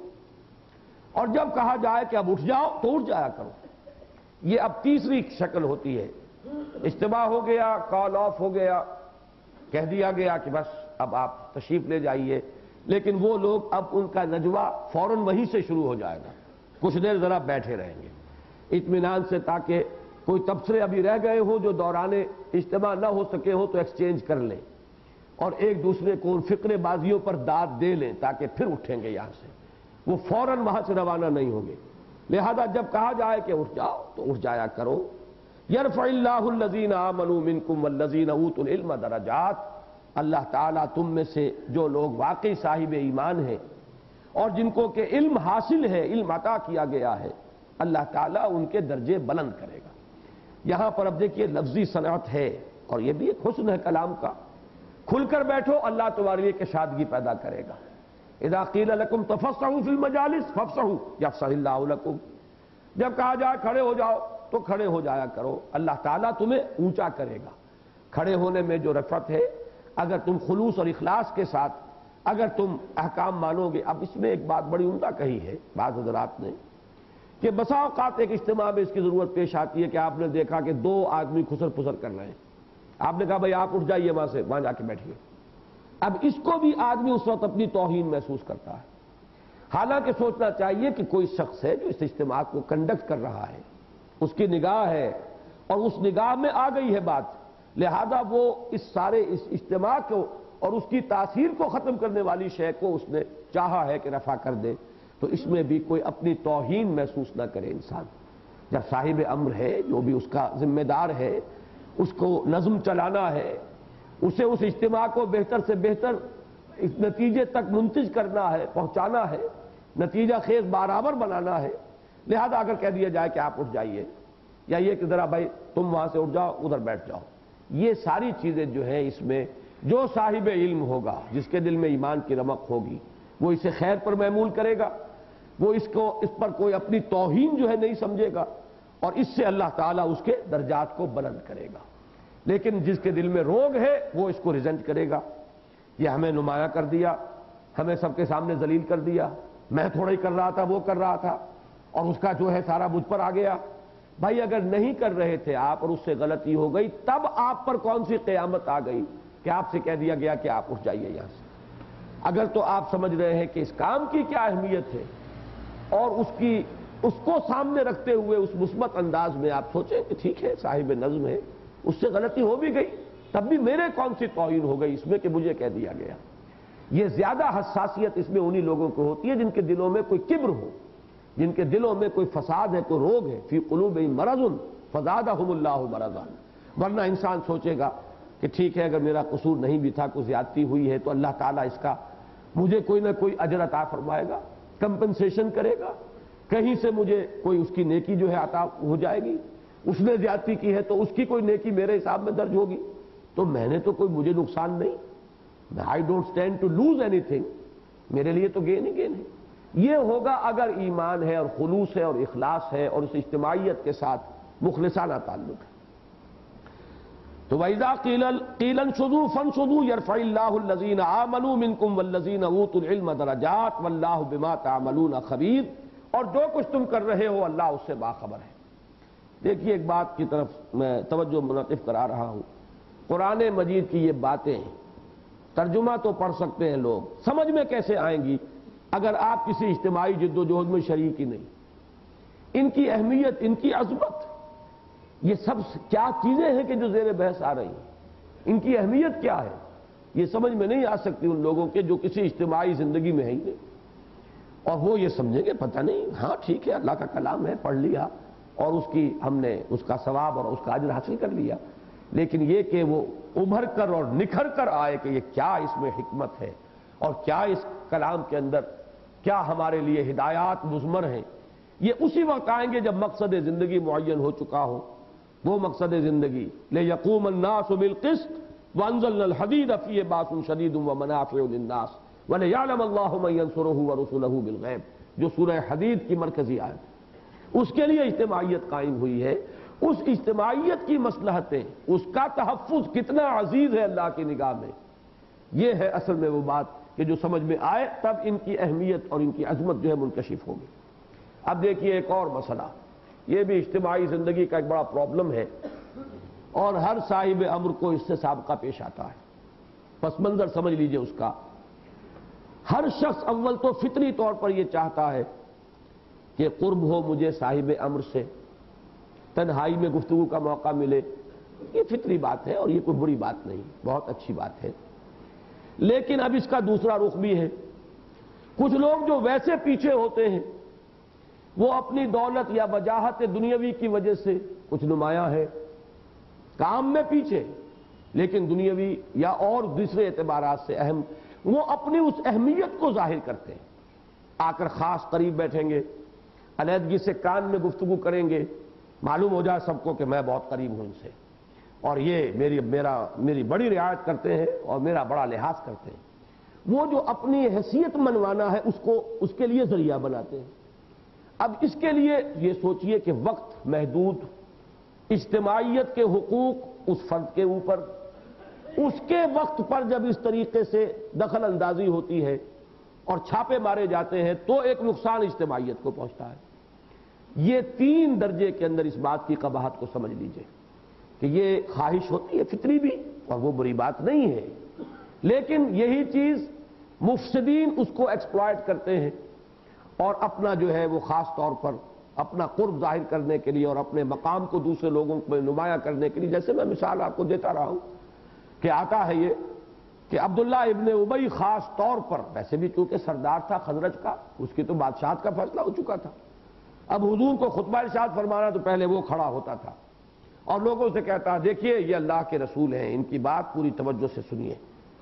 اور جب کہا جائے کہ اب اٹھ جاؤ تو اٹھ جایا کرو. یہ اب تیسری شکل ہوتی ہے. اجتماع ہو گیا، کال آف ہو گیا، کہہ دیا گیا کہ بس اب آپ تشریف لے جائیے، لیکن وہ لوگ اب ان کا نجوہ فوراً وہیں سے شروع ہو جائے گا. کچھ دیر ذرا بیٹھے رہیں گے اطمینان سے تاکہ کوئی تبصرے ابھی رہ گئے ہو جو دوران اجتماع نہ ہو سکے ہو تو ایکسچینج کر لیں اور ایک دوسرے کو ان فقرے بازیوں پر داد دے لیں تاکہ پھر اٹھیں گے یہاں سے. وہ فوراً وہاں سے روانہ نہیں ہوں گے. لہذا جب کہا جائے کہ اٹھ جاؤ تو اٹھ جایا کرو. یرفع اللہ الذین آمنوا منکم والذین اوتوا العلم درجات. اللہ تعالیٰ تم میں سے جو لوگ واقعی صاحب ایمان ہیں اور جن کو کہ علم حاصل ہے، علم عطا کیا گیا ہے، اللہ تعالیٰ ان کے درجے بلند کرے گا. یہاں پر اب دیکھیے لفظی صنعت ہے اور یہ بھی ایک حسن ہے کلام کا. کھل کر بیٹھو، اللہ تمہارے لیے کشادگی پیدا کرے گا. اذا قیل لکم تفصحوا فی المجالس فافصحوا یفصح اللہ لکم. جب کہا جائے کھڑے ہو جاؤ تو کھڑے ہو جایا کرو، اللہ تعالیٰ تمہیں اونچا کرے گا. کھڑے ہونے میں جو رفعت ہے اگر تم خلوص اور اخلاص کے ساتھ اگر تم احکام مانو گے. اب اس میں ایک بات بڑی عمدہ کہی ہے بعض حضرات نے کہ بسا اوقات ایک اجتماع میں اس کی ضرورت پیش آتی ہے کہ آپ نے دیکھا کہ دو آدمی خسر پسر کر رہے ہیں. آپ نے کہا بھائی آپ اٹھ جائیے وہاں سے، وہاں جا کے بیٹھیے. اب اس کو بھی آدمی اس وقت اپنی توہین محسوس کرتا ہے. حالانکہ سوچنا چاہیے کہ کوئی شخص ہے جو اس اجتماع کو کنڈکٹ کر رہا ہے، اس کی نگاہ ہے اور اس نگاہ میں آ گئی ہے بات، لہذا وہ اس سارے اس اجتماع کو اور اس کی تاثیر کو ختم کرنے والی شے کو اس نے چاہا ہے کہ رفع کر دے. تو اس میں بھی کوئی اپنی توہین محسوس نہ کرے انسان. جب صاحب امر ہے جو بھی اس کا ذمہ دار ہے، اس کو نظم چلانا ہے، اسے اس اجتماع کو بہتر سے بہتر اس نتیجے تک منتج کرنا ہے، پہنچانا ہے، نتیجہ خیز برابر بنانا ہے۔ لہذا اگر کہہ دیا جائے کہ آپ اٹھ جائیے، یا یہ کہ ذرا بھائی تم وہاں سے اٹھ جاؤ ادھر بیٹھ جاؤ، یہ ساری چیزیں جو ہیں اس میں جو صاحب علم ہوگا، جس کے دل میں ایمان کی رمق ہوگی، وہ اسے خیر پر معمول کرے گا، وہ اس کو اس پر کوئی اپنی توہین جو ہے نہیں سمجھے گا، اور اس سے اللہ تعالیٰ اس کے درجات کو بلند کرے گا۔ لیکن جس کے دل میں روگ ہے وہ اس کو ریزنٹ کرے گا، یہ ہمیں نمایاں کر دیا، ہمیں سب کے سامنے ذلیل کر دیا، میں تھوڑا ہی کر رہا تھا وہ کر رہا تھا، اور اس کا جو ہے سارا مجھ پر آ گیا۔ بھائی اگر نہیں کر رہے تھے آپ اور اس سے غلطی ہو گئی، تب آپ پر کون سی قیامت آ گئی کہ آپ سے کہہ دیا گیا کہ آپ اٹھ جائیے یہاں سے؟ اگر تو آپ سمجھ رہے ہیں کہ اس کام کی کیا اہمیت ہے، اور اس کی اس کو سامنے رکھتے ہوئے اس مثبت انداز میں آپ سوچیں کہ ٹھیک ہے صاحب نظم ہے، اس سے غلطی ہو بھی گئی، تب بھی میرے کون سی توہین ہو گئی اس میں کہ مجھے کہہ دیا گیا۔ یہ زیادہ حساسیت اس میں انہی لوگوں کو ہوتی ہے جن کے دلوں میں کوئی کبر ہو، جن کے دلوں میں کوئی فساد ہے، کوئی روگ ہے، فی قلوبہم مرض فزادہم اللہ مرضا۔ ورنہ انسان سوچے گا کہ ٹھیک ہے اگر میرا قصور نہیں بھی تھا، کوئی زیادتی ہوئی ہے تو اللہ تعالیٰ اس کا مجھے کوئی نہ کوئی اجر عطا فرمائے گا، کمپنسیشن کرے گا، کہیں سے مجھے کوئی اس کی نیکی جو ہے عطا ہو جائے گی۔ اس نے زیادتی کی ہے تو اس کی کوئی نیکی میرے حساب میں درج ہوگی، تو میں نے تو کوئی مجھے نقصان نہیں، I don't stand to lose anything، میرے لیے تو گین ہی گین ہے۔ یہ ہوگا اگر ایمان ہے اور خلوص ہے اور اخلاص ہے اور اس اجتماعیت کے ساتھ مخلصانہ تعلق ہے۔ تو وَإِذَا قِيلَ انشُزُوا فَانشُزُوا يَرْفَعِ اللَّهُ الَّذِينَ آمَنُوا مِنكُمْ وَالَّذِينَ أُوتُوا الْعِلْمَ دَرَجَاتٍ وَاللَّهُ بِمَا تَعْمَلُونَ خَبِيرٌ، اور جو کچھ تم کر رہے ہو اللہ اس سے باخبر ہے۔ دیکھیے ایک بات کی طرف میں توجہ منعطف کرا رہا ہوں، قرآن مجید کی یہ باتیں ترجمہ تو پڑھ سکتے ہیں لوگ، سمجھ میں کیسے آئیں گی اگر آپ کسی اجتماعی جد و جہد میں شریک ہی نہیں؟ ان کی اہمیت، ان کی عظمت، یہ سب کیا چیزیں ہیں کہ جو زیر بحث آ رہی ہیں، ان کی اہمیت کیا ہے، یہ سمجھ میں نہیں آ سکتی ان لوگوں کے جو کسی اجتماعی زندگی میں ہے ہی نہیں، اور وہ یہ سمجھیں گے پتہ نہیں، ہاں ٹھیک ہے اللہ کا کلام ہے پڑھ لیا اور اس کی ہم نے اس کا ثواب اور اس کا اجر حاصل کر لیا، لیکن یہ کہ وہ ابھر کر اور نکھر کر آئے کہ یہ کیا اس میں حکمت ہے اور کیا اس کلام کے اندر کیا ہمارے لیے ہدایات مضمر ہیں، یہ اسی وقت آئیں گے جب مقصد زندگی معین ہو چکا ہو۔ وہ مقصد زندگی لِيَقُومَ النَّاسُ بِالْقِسْطِ وَأَنزَلْنَا الْحَدِيدَ فِيهِ بَأْسٌ شَدِيدٌ وَمَنَافِعُ لِلنَّاسِ وَلِيَعْلَمَ اللَّهُ مَن يَنصُرُهُ وَرُسُلَهُ بِالْغَيْبِ، جو سورہ حدید کی مرکزی آیت، اس کے لیے اجتماعیت قائم ہوئی ہے۔ اس اجتماعیت کی مصلحتیں، اس کا تحفظ کتنا عزیز ہے اللہ کی نگاہ میں، یہ ہے اصل میں وہ بات کہ جو سمجھ میں آئے تب ان کی اہمیت اور ان کی عظمت جو ہے منکشف ہوگی۔ اب دیکھیے ایک اور مسئلہ، یہ بھی اجتماعی زندگی کا ایک بڑا پرابلم ہے اور ہر صاحب امر کو اس سے سابقہ پیش آتا ہے، پس منظر سمجھ لیجئے اس کا۔ ہر شخص اول تو فطری طور پر یہ چاہتا ہے کہ قرب ہو مجھے صاحب امر سے، تنہائی میں گفتگو کا موقع ملے، یہ فطری بات ہے اور یہ کوئی بری بات نہیں، بہت اچھی بات ہے۔ لیکن اب اس کا دوسرا رخ بھی ہے، کچھ لوگ جو ویسے پیچھے ہوتے ہیں وہ اپنی دولت یا وجاہت دنیاوی کی وجہ سے کچھ نمایاں ہے، کام میں پیچھے لیکن دنیاوی یا اور دوسرے اعتبارات سے اہم، وہ اپنی اس اہمیت کو ظاہر کرتے ہیں، آ کر خاص قریب بیٹھیں گے، علیحدگی سے کان میں گفتگو کریں گے، معلوم ہو جائے سب کو کہ میں بہت قریب ہوں ان سے اور یہ میری میرا میری بڑی رعایت کرتے ہیں اور میرا بڑا لحاظ کرتے ہیں۔ وہ جو اپنی حیثیت منوانا ہے اس کو اس کے لیے ذریعہ بناتے ہیں۔ اب اس کے لیے یہ سوچئے کہ وقت محدود، اجتماعیت کے حقوق اس فرد کے اوپر، اس کے وقت پر جب اس طریقے سے دخل اندازی ہوتی ہے اور چھاپے مارے جاتے ہیں تو ایک نقصان اجتماعیت کو پہنچتا ہے۔ یہ تین درجے کے اندر اس بات کی قباحت کو سمجھ لیجئے کہ یہ خواہش ہوتی ہے فطری بھی اور وہ بری بات نہیں ہے، لیکن یہی چیز مفسدین اس کو ایکسپلائٹ کرتے ہیں اور اپنا جو ہے وہ خاص طور پر اپنا قرب ظاہر کرنے کے لیے اور اپنے مقام کو دوسرے لوگوں میں نمایاں کرنے کے لیے، جیسے میں مثال آپ کو دیتا رہا ہوں کہ آتا ہے یہ کہ عبداللہ ابن ابی خاص طور پر، ویسے بھی چونکہ سردار تھا خزرج کا، اس کی تو بادشاہت کا فیصلہ ہو چکا تھا، اب حضور کو خطبہ ارشاد فرمانا تو پہلے وہ کھڑا ہوتا تھا اور لوگوں سے کہتا ہے دیکھیے یہ اللہ کے رسول ہیں، ان کی بات پوری توجہ سے سنیے۔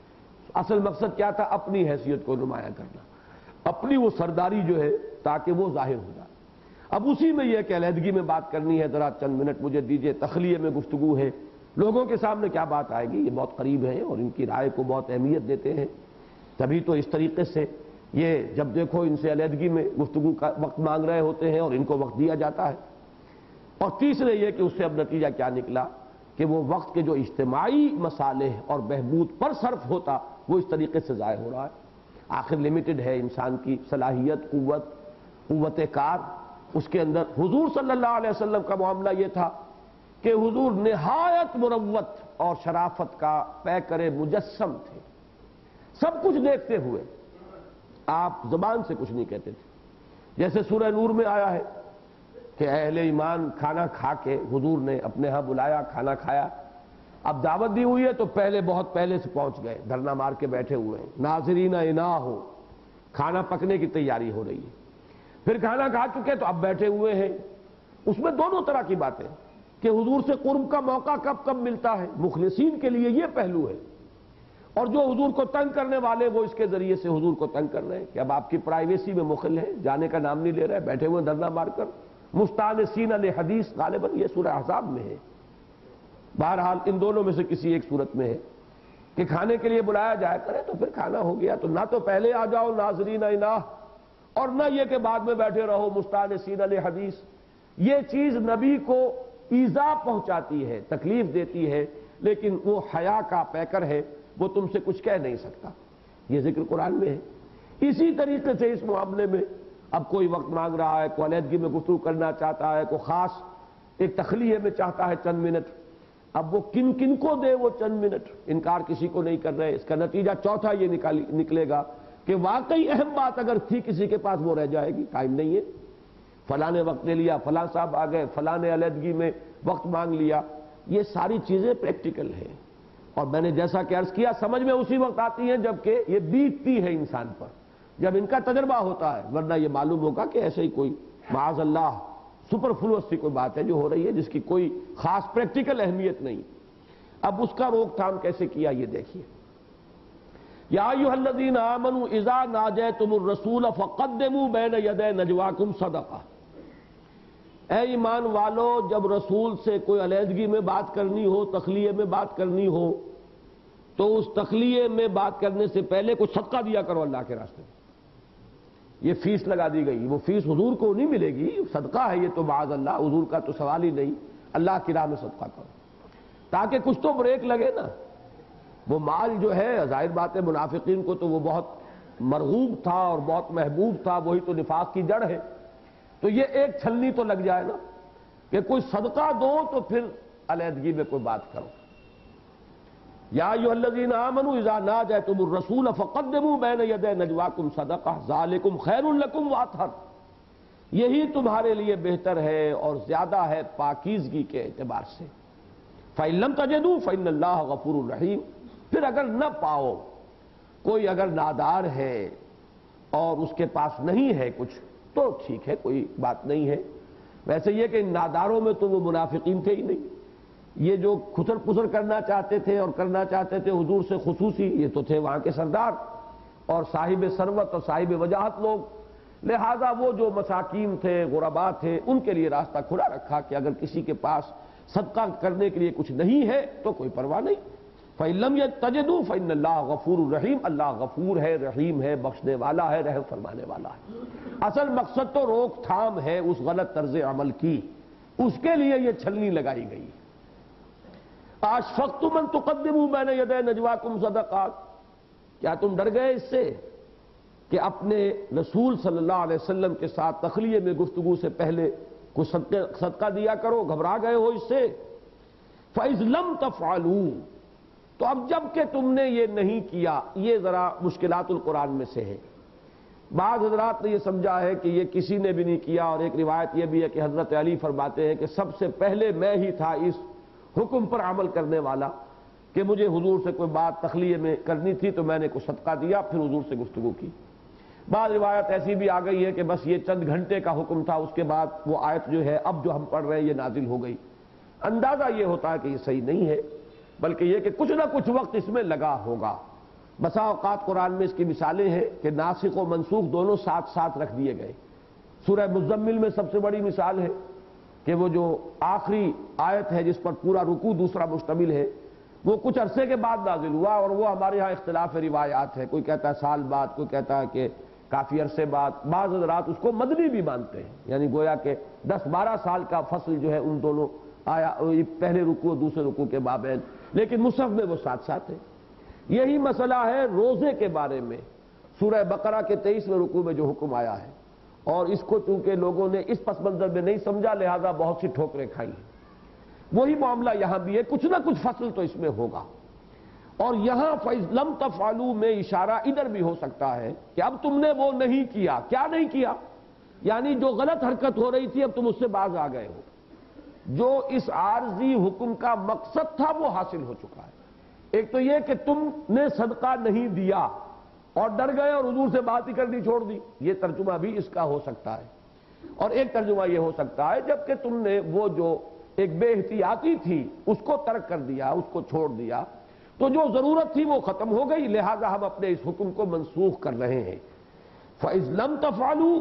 اصل مقصد کیا تھا؟ اپنی حیثیت کو نمایاں کرنا، اپنی وہ سرداری جو ہے تاکہ وہ ظاہر ہو جائے۔ اب اسی میں یہ کہ علیحدگی میں بات کرنی ہے، ذرا چند منٹ مجھے دیجئے، تخلیے میں گفتگو ہے، لوگوں کے سامنے کیا بات آئے گی، یہ بہت قریب ہیں اور ان کی رائے کو بہت اہمیت دیتے ہیں، تبھی تو اس طریقے سے یہ جب دیکھو ان سے علیحدگی میں گفتگو کا وقت مانگ رہے ہوتے ہیں اور ان کو وقت دیا جاتا ہے۔ اور تیسرے یہ کہ اس سے اب نتیجہ کیا نکلا کہ وہ وقت کے جو اجتماعی مصالح اور بہبود پر صرف ہوتا وہ اس طریقے سے ضائع ہو رہا ہے۔ آخر لمیٹڈ ہے انسان کی صلاحیت، قوت قوت کار، اس کے اندر حضور صلی اللہ علیہ وسلم کا معاملہ یہ تھا کہ حضور نہایت مروت اور شرافت کا پیکر مجسم تھے، سب کچھ دیکھتے ہوئے آپ زبان سے کچھ نہیں کہتے تھے۔ جیسے سورہ نور میں آیا ہے کہ اہل ایمان کھانا کھا کے حضور نے اپنے ہاں بلایا، کھانا کھایا، اب دعوت دی ہوئی ہے تو پہلے بہت پہلے سے پہنچ گئے، دھرنا مار کے بیٹھے ہوئے ہیں، ناظرین انا ہو، کھانا پکنے کی تیاری ہو رہی ہے، پھر کھانا کھا چکے تو اب بیٹھے ہوئے ہیں۔ اس میں دونوں طرح کی باتیں کہ حضور سے قرب کا موقع کب کب ملتا ہے، مخلصین کے لیے یہ پہلو ہے، اور جو حضور کو تنگ کرنے والے وہ اس کے ذریعے سے حضور کو تنگ کر رہے ہیں کہ اب آپ کی پرائیویسی میں مخل ہے، جانے کا نام نہیں لے رہے، بیٹھے ہوئے دھرنا مار کر مستانسین لحدیث، غالباً یہ سورہ احزاب میں ہے، بہرحال ان دونوں میں سے کسی ایک صورت میں ہے کہ کھانے کے لیے بلایا جائے کرے تو پھر کھانا ہو گیا تو نہ تو پہلے آ جاؤ ناظرین انا، اور نہ یہ کہ بعد میں بیٹھے رہو مستانسین لحدیث۔ یہ چیز نبی کو ایذا پہنچاتی ہے، تکلیف دیتی ہے، لیکن وہ حیا کا پیکر ہے، وہ تم سے کچھ کہہ نہیں سکتا، یہ ذکر قرآن میں ہے۔ اسی طریقے سے اس معاملے میں اب کوئی وقت مانگ رہا ہے، کوئی علیحدگی میں گفتگو کرنا چاہتا ہے، کوئی خاص ایک تخلیے میں چاہتا ہے چند منٹ، اب وہ کن کن کو دے وہ چند منٹ، انکار کسی کو نہیں کر رہے۔ اس کا نتیجہ چوتھا یہ نکلے گا کہ واقعی اہم بات اگر تھی کسی کے پاس وہ رہ جائے گی، ٹائم نہیں ہے، فلاں نے وقت لے لیا، فلاں صاحب آ گئے، فلاں نے علیحدگی میں وقت مانگ لیا۔ یہ ساری چیزیں پریکٹیکل ہیں، اور میں نے جیسا کہ عرض کیا سمجھ میں اسی وقت آتی ہیں جبکہ یہ بیتتی ہے انسان پر، جب ان کا تجربہ ہوتا ہے، ورنہ یہ معلوم ہوگا کہ ایسے ہی کوئی معاذ اللہ سپرفلوس سی کوئی بات ہے جو ہو رہی ہے جس کی کوئی خاص پریکٹیکل اہمیت نہیں۔ اب اس کا روک تھام کیسے کیا یہ دیکھیے، یا ایھا الذین آمنوا اذا ناجیتم الرسول فقدموا بین یدی نجواکم صدقہ، اے ایمان والو جب رسول سے کوئی علیحدگی میں بات کرنی ہو، تخلیے میں بات کرنی ہو، تو اس تخلیے میں بات کرنے سے پہلے کچھ صدقہ دیا کرو اللہ کے راستے میں۔ یہ فیس لگا دی گئی، وہ فیس حضور کو نہیں ملے گی، صدقہ ہے یہ تو معاذ اللہ، حضور کا تو سوال ہی نہیں، اللہ کی راہ میں صدقہ کرو تاکہ کچھ تو بریک لگے نا۔ وہ مال جو ہے ظاہر بات ہے منافقین کو تو وہ بہت مرغوب تھا اور بہت محبوب تھا، وہی تو نفاق کی جڑ ہے، تو یہ ایک چھلنی تو لگ جائے نا کہ کوئی صدقہ دو تو پھر علیحدگی میں کوئی بات کرو۔ یا ایھا الذین آمنوا اذا ناجیتم الرسول فقدموا بین یدی نجواکم صدقہ ذالکم خیر لکم واطہر، یہی تمہارے لیے بہتر ہے اور زیادہ ہے پاکیزگی کے اعتبار سے۔ فإن لم تجدوا فإن اللہ غفور رحیم، پھر اگر نہ پاؤ، کوئی اگر نادار ہے اور اس کے پاس نہیں ہے کچھ تو ٹھیک ہے، کوئی بات نہیں ہے۔ ویسے یہ کہ ان ناداروں میں تو وہ منافقین تھے ہی نہیں، یہ جو کھسر پسر کرنا چاہتے تھے اور کرنا چاہتے تھے حضور سے خصوصی، یہ تو تھے وہاں کے سردار اور صاحب ثروت اور صاحب وجاہت لوگ، لہذا وہ جو مساکین تھے، غرباء تھے، ان کے لیے راستہ کھلا رکھا کہ اگر کسی کے پاس صدقہ کرنے کے لیے کچھ نہیں ہے تو کوئی پرواہ نہیں۔ فَإِن لَّمْ تَجِدُوا فَإِنَّ اللَّهَ غَفُورٌ رَحِيمٌ، اللہ غفور ہے، رحیم ہے، بخشنے والا ہے، رحم فرمانے والا ہے۔ اصل مقصد تو روک تھام ہے اس غلط طرز عمل کی، اس کے لیے یہ چھلنی لگائی گئی۔ اشفقتم ان تقدموا بین یدی نجواکم صدقات، کیا تم ڈر گئے اس سے کہ اپنے رسول صلی اللہ علیہ وسلم کے ساتھ تخلیے میں گفتگو سے پہلے کچھ صدقہ دیا کرو، گھبرا گئے ہو اس سے؟ فَإِذْ لَمْ تَفْعَلُوا، تو اب جب کہ تم نے یہ نہیں کیا، یہ ذرا مشکلات القرآن میں سے ہے۔ بعض حضرات نے یہ سمجھا ہے کہ یہ کسی نے بھی نہیں کیا، اور ایک روایت یہ بھی ہے کہ حضرت علی فرماتے ہیں کہ سب سے پہلے میں ہی تھا اس حکم پر عمل کرنے والا کہ مجھے حضور سے کوئی بات تخلیے میں کرنی تھی تو میں نے کچھ صدقہ دیا، پھر حضور سے گفتگو کی۔ بعض روایت ایسی بھی آ گئی ہے کہ بس یہ چند گھنٹے کا حکم تھا، اس کے بعد وہ آیت جو ہے اب جو ہم پڑھ رہے ہیں یہ نازل ہو گئی۔ اندازہ یہ ہوتا ہے کہ یہ صحیح نہیں ہے، بلکہ یہ کہ کچھ نہ کچھ وقت اس میں لگا ہوگا۔ بسا اوقات قرآن میں اس کی مثالیں ہیں کہ ناسخ و منسوخ دونوں ساتھ ساتھ رکھ دیے گئے۔ سورہ مزمل میں سب سے بڑی مثال ہے کہ وہ جو آخری آیت ہے جس پر پورا رکوع دوسرا مشتمل ہے، وہ کچھ عرصے کے بعد نازل ہوا، اور وہ ہمارے ہاں اختلاف روایات ہے، کوئی کہتا ہے سال بعد، کوئی کہتا ہے کہ کافی عرصے بعد، بعض حضرات اس کو مدنی بھی مانتے ہیں، یعنی گویا کہ دس بارہ سال کا فصل جو ہے ان دونوں آیا پہلے رکوع دوسرے رکوع کے مابین، لیکن مصحف میں وہ ساتھ ساتھ ہے۔ یہی مسئلہ ہے روزے کے بارے میں، سورہ بقرہ کے تیئیسویں رکوع میں جو حکم آیا ہے، اور اس کو چونکہ لوگوں نے اس پس منظر میں نہیں سمجھا لہذا بہت سی ٹھوکریں کھائی ہیں۔ وہی معاملہ یہاں بھی ہے، کچھ نہ کچھ فصل تو اس میں ہوگا، اور یہاں فَإِذْ لَمْ تَفْعَلُوا میں اشارہ ادھر بھی ہو سکتا ہے کہ اب تم نے وہ نہیں کیا۔ کیا نہیں کیا؟ یعنی جو غلط حرکت ہو رہی تھی اب تم اس سے باز آ گئے ہو، جو اس عارضی حکم کا مقصد تھا وہ حاصل ہو چکا ہے۔ ایک تو یہ کہ تم نے صدقہ نہیں دیا اور ڈر گئے اور حضور سے بات ہی کرنی چھوڑ دی، یہ ترجمہ بھی اس کا ہو سکتا ہے، اور ایک ترجمہ یہ ہو سکتا ہے جبکہ تم نے وہ جو ایک بے احتیاطی تھی اس کو ترک کر دیا، اس کو چھوڑ دیا، تو جو ضرورت تھی وہ ختم ہو گئی، لہذا ہم اپنے اس حکم کو منسوخ کر رہے ہیں۔ فَإِذْ لَمْ تَفْعَلُوا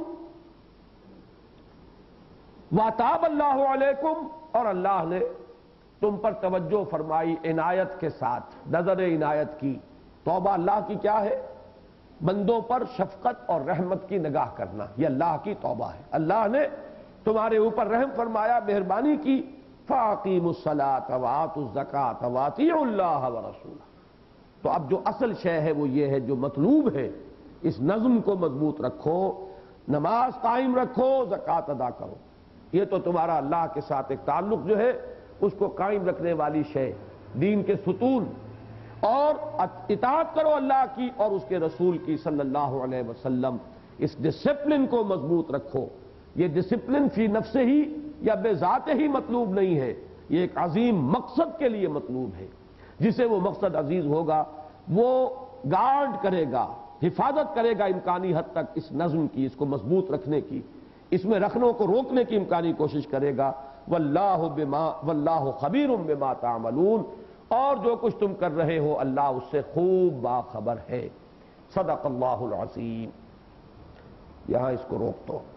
وَتَابَ اللَّهُ عَلَيْكُمْ، اور اللہ نے تم پر توجہ فرمائی عنایت کے ساتھ، نظر عنایت کی۔ توبہ اللہ کی کیا ہے؟ بندوں پر شفقت اور رحمت کی نگاہ کرنا، یہ اللہ کی توبہ ہے۔ اللہ نے تمہارے اوپر رحم فرمایا، مہربانی کی۔ فَأَقِيمُوا الصَّلَاةَ وَآتُوا الزَّكَاةَ وَأَطِيعُوا اللَّهَ وَرَسُولَهُ۔ تو اب جو اصل شے ہے وہ یہ ہے، جو مطلوب ہے، اس نظم کو مضبوط رکھو، نماز قائم رکھو، زکوٰۃ ادا کرو۔ یہ تو تمہارا اللہ کے ساتھ ایک تعلق جو ہے اس کو قائم رکھنے والی شے، دین کے ستون، اور اطاعت کرو اللہ کی اور اس کے رسول کی صلی اللہ علیہ وسلم۔ اس ڈسپلن کو مضبوط رکھو۔ یہ ڈسپلن فی نفس ہی یا بے ذات ہی مطلوب نہیں ہے، یہ ایک عظیم مقصد کے لیے مطلوب ہے۔ جسے وہ مقصد عزیز ہوگا وہ گارڈ کرے گا، حفاظت کرے گا امکانی حد تک اس نظم کی، اس کو مضبوط رکھنے کی، اس میں رکھنے کو روکنے کی امکانی کوشش کرے گا۔ واللہ بما واللہ خبیر بما تعملون، اور جو کچھ تم کر رہے ہو اللہ اس سے خوب باخبر ہے۔ صدق اللہ العظیم۔ یہاں اس کو روک دو۔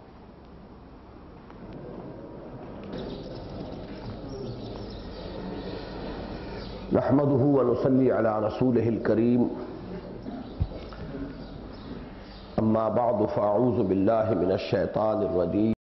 نحمدہ ونصلی علی رسولہ الکریم، اما بعد فاعوذ باللہ من الشیطان الرجیم۔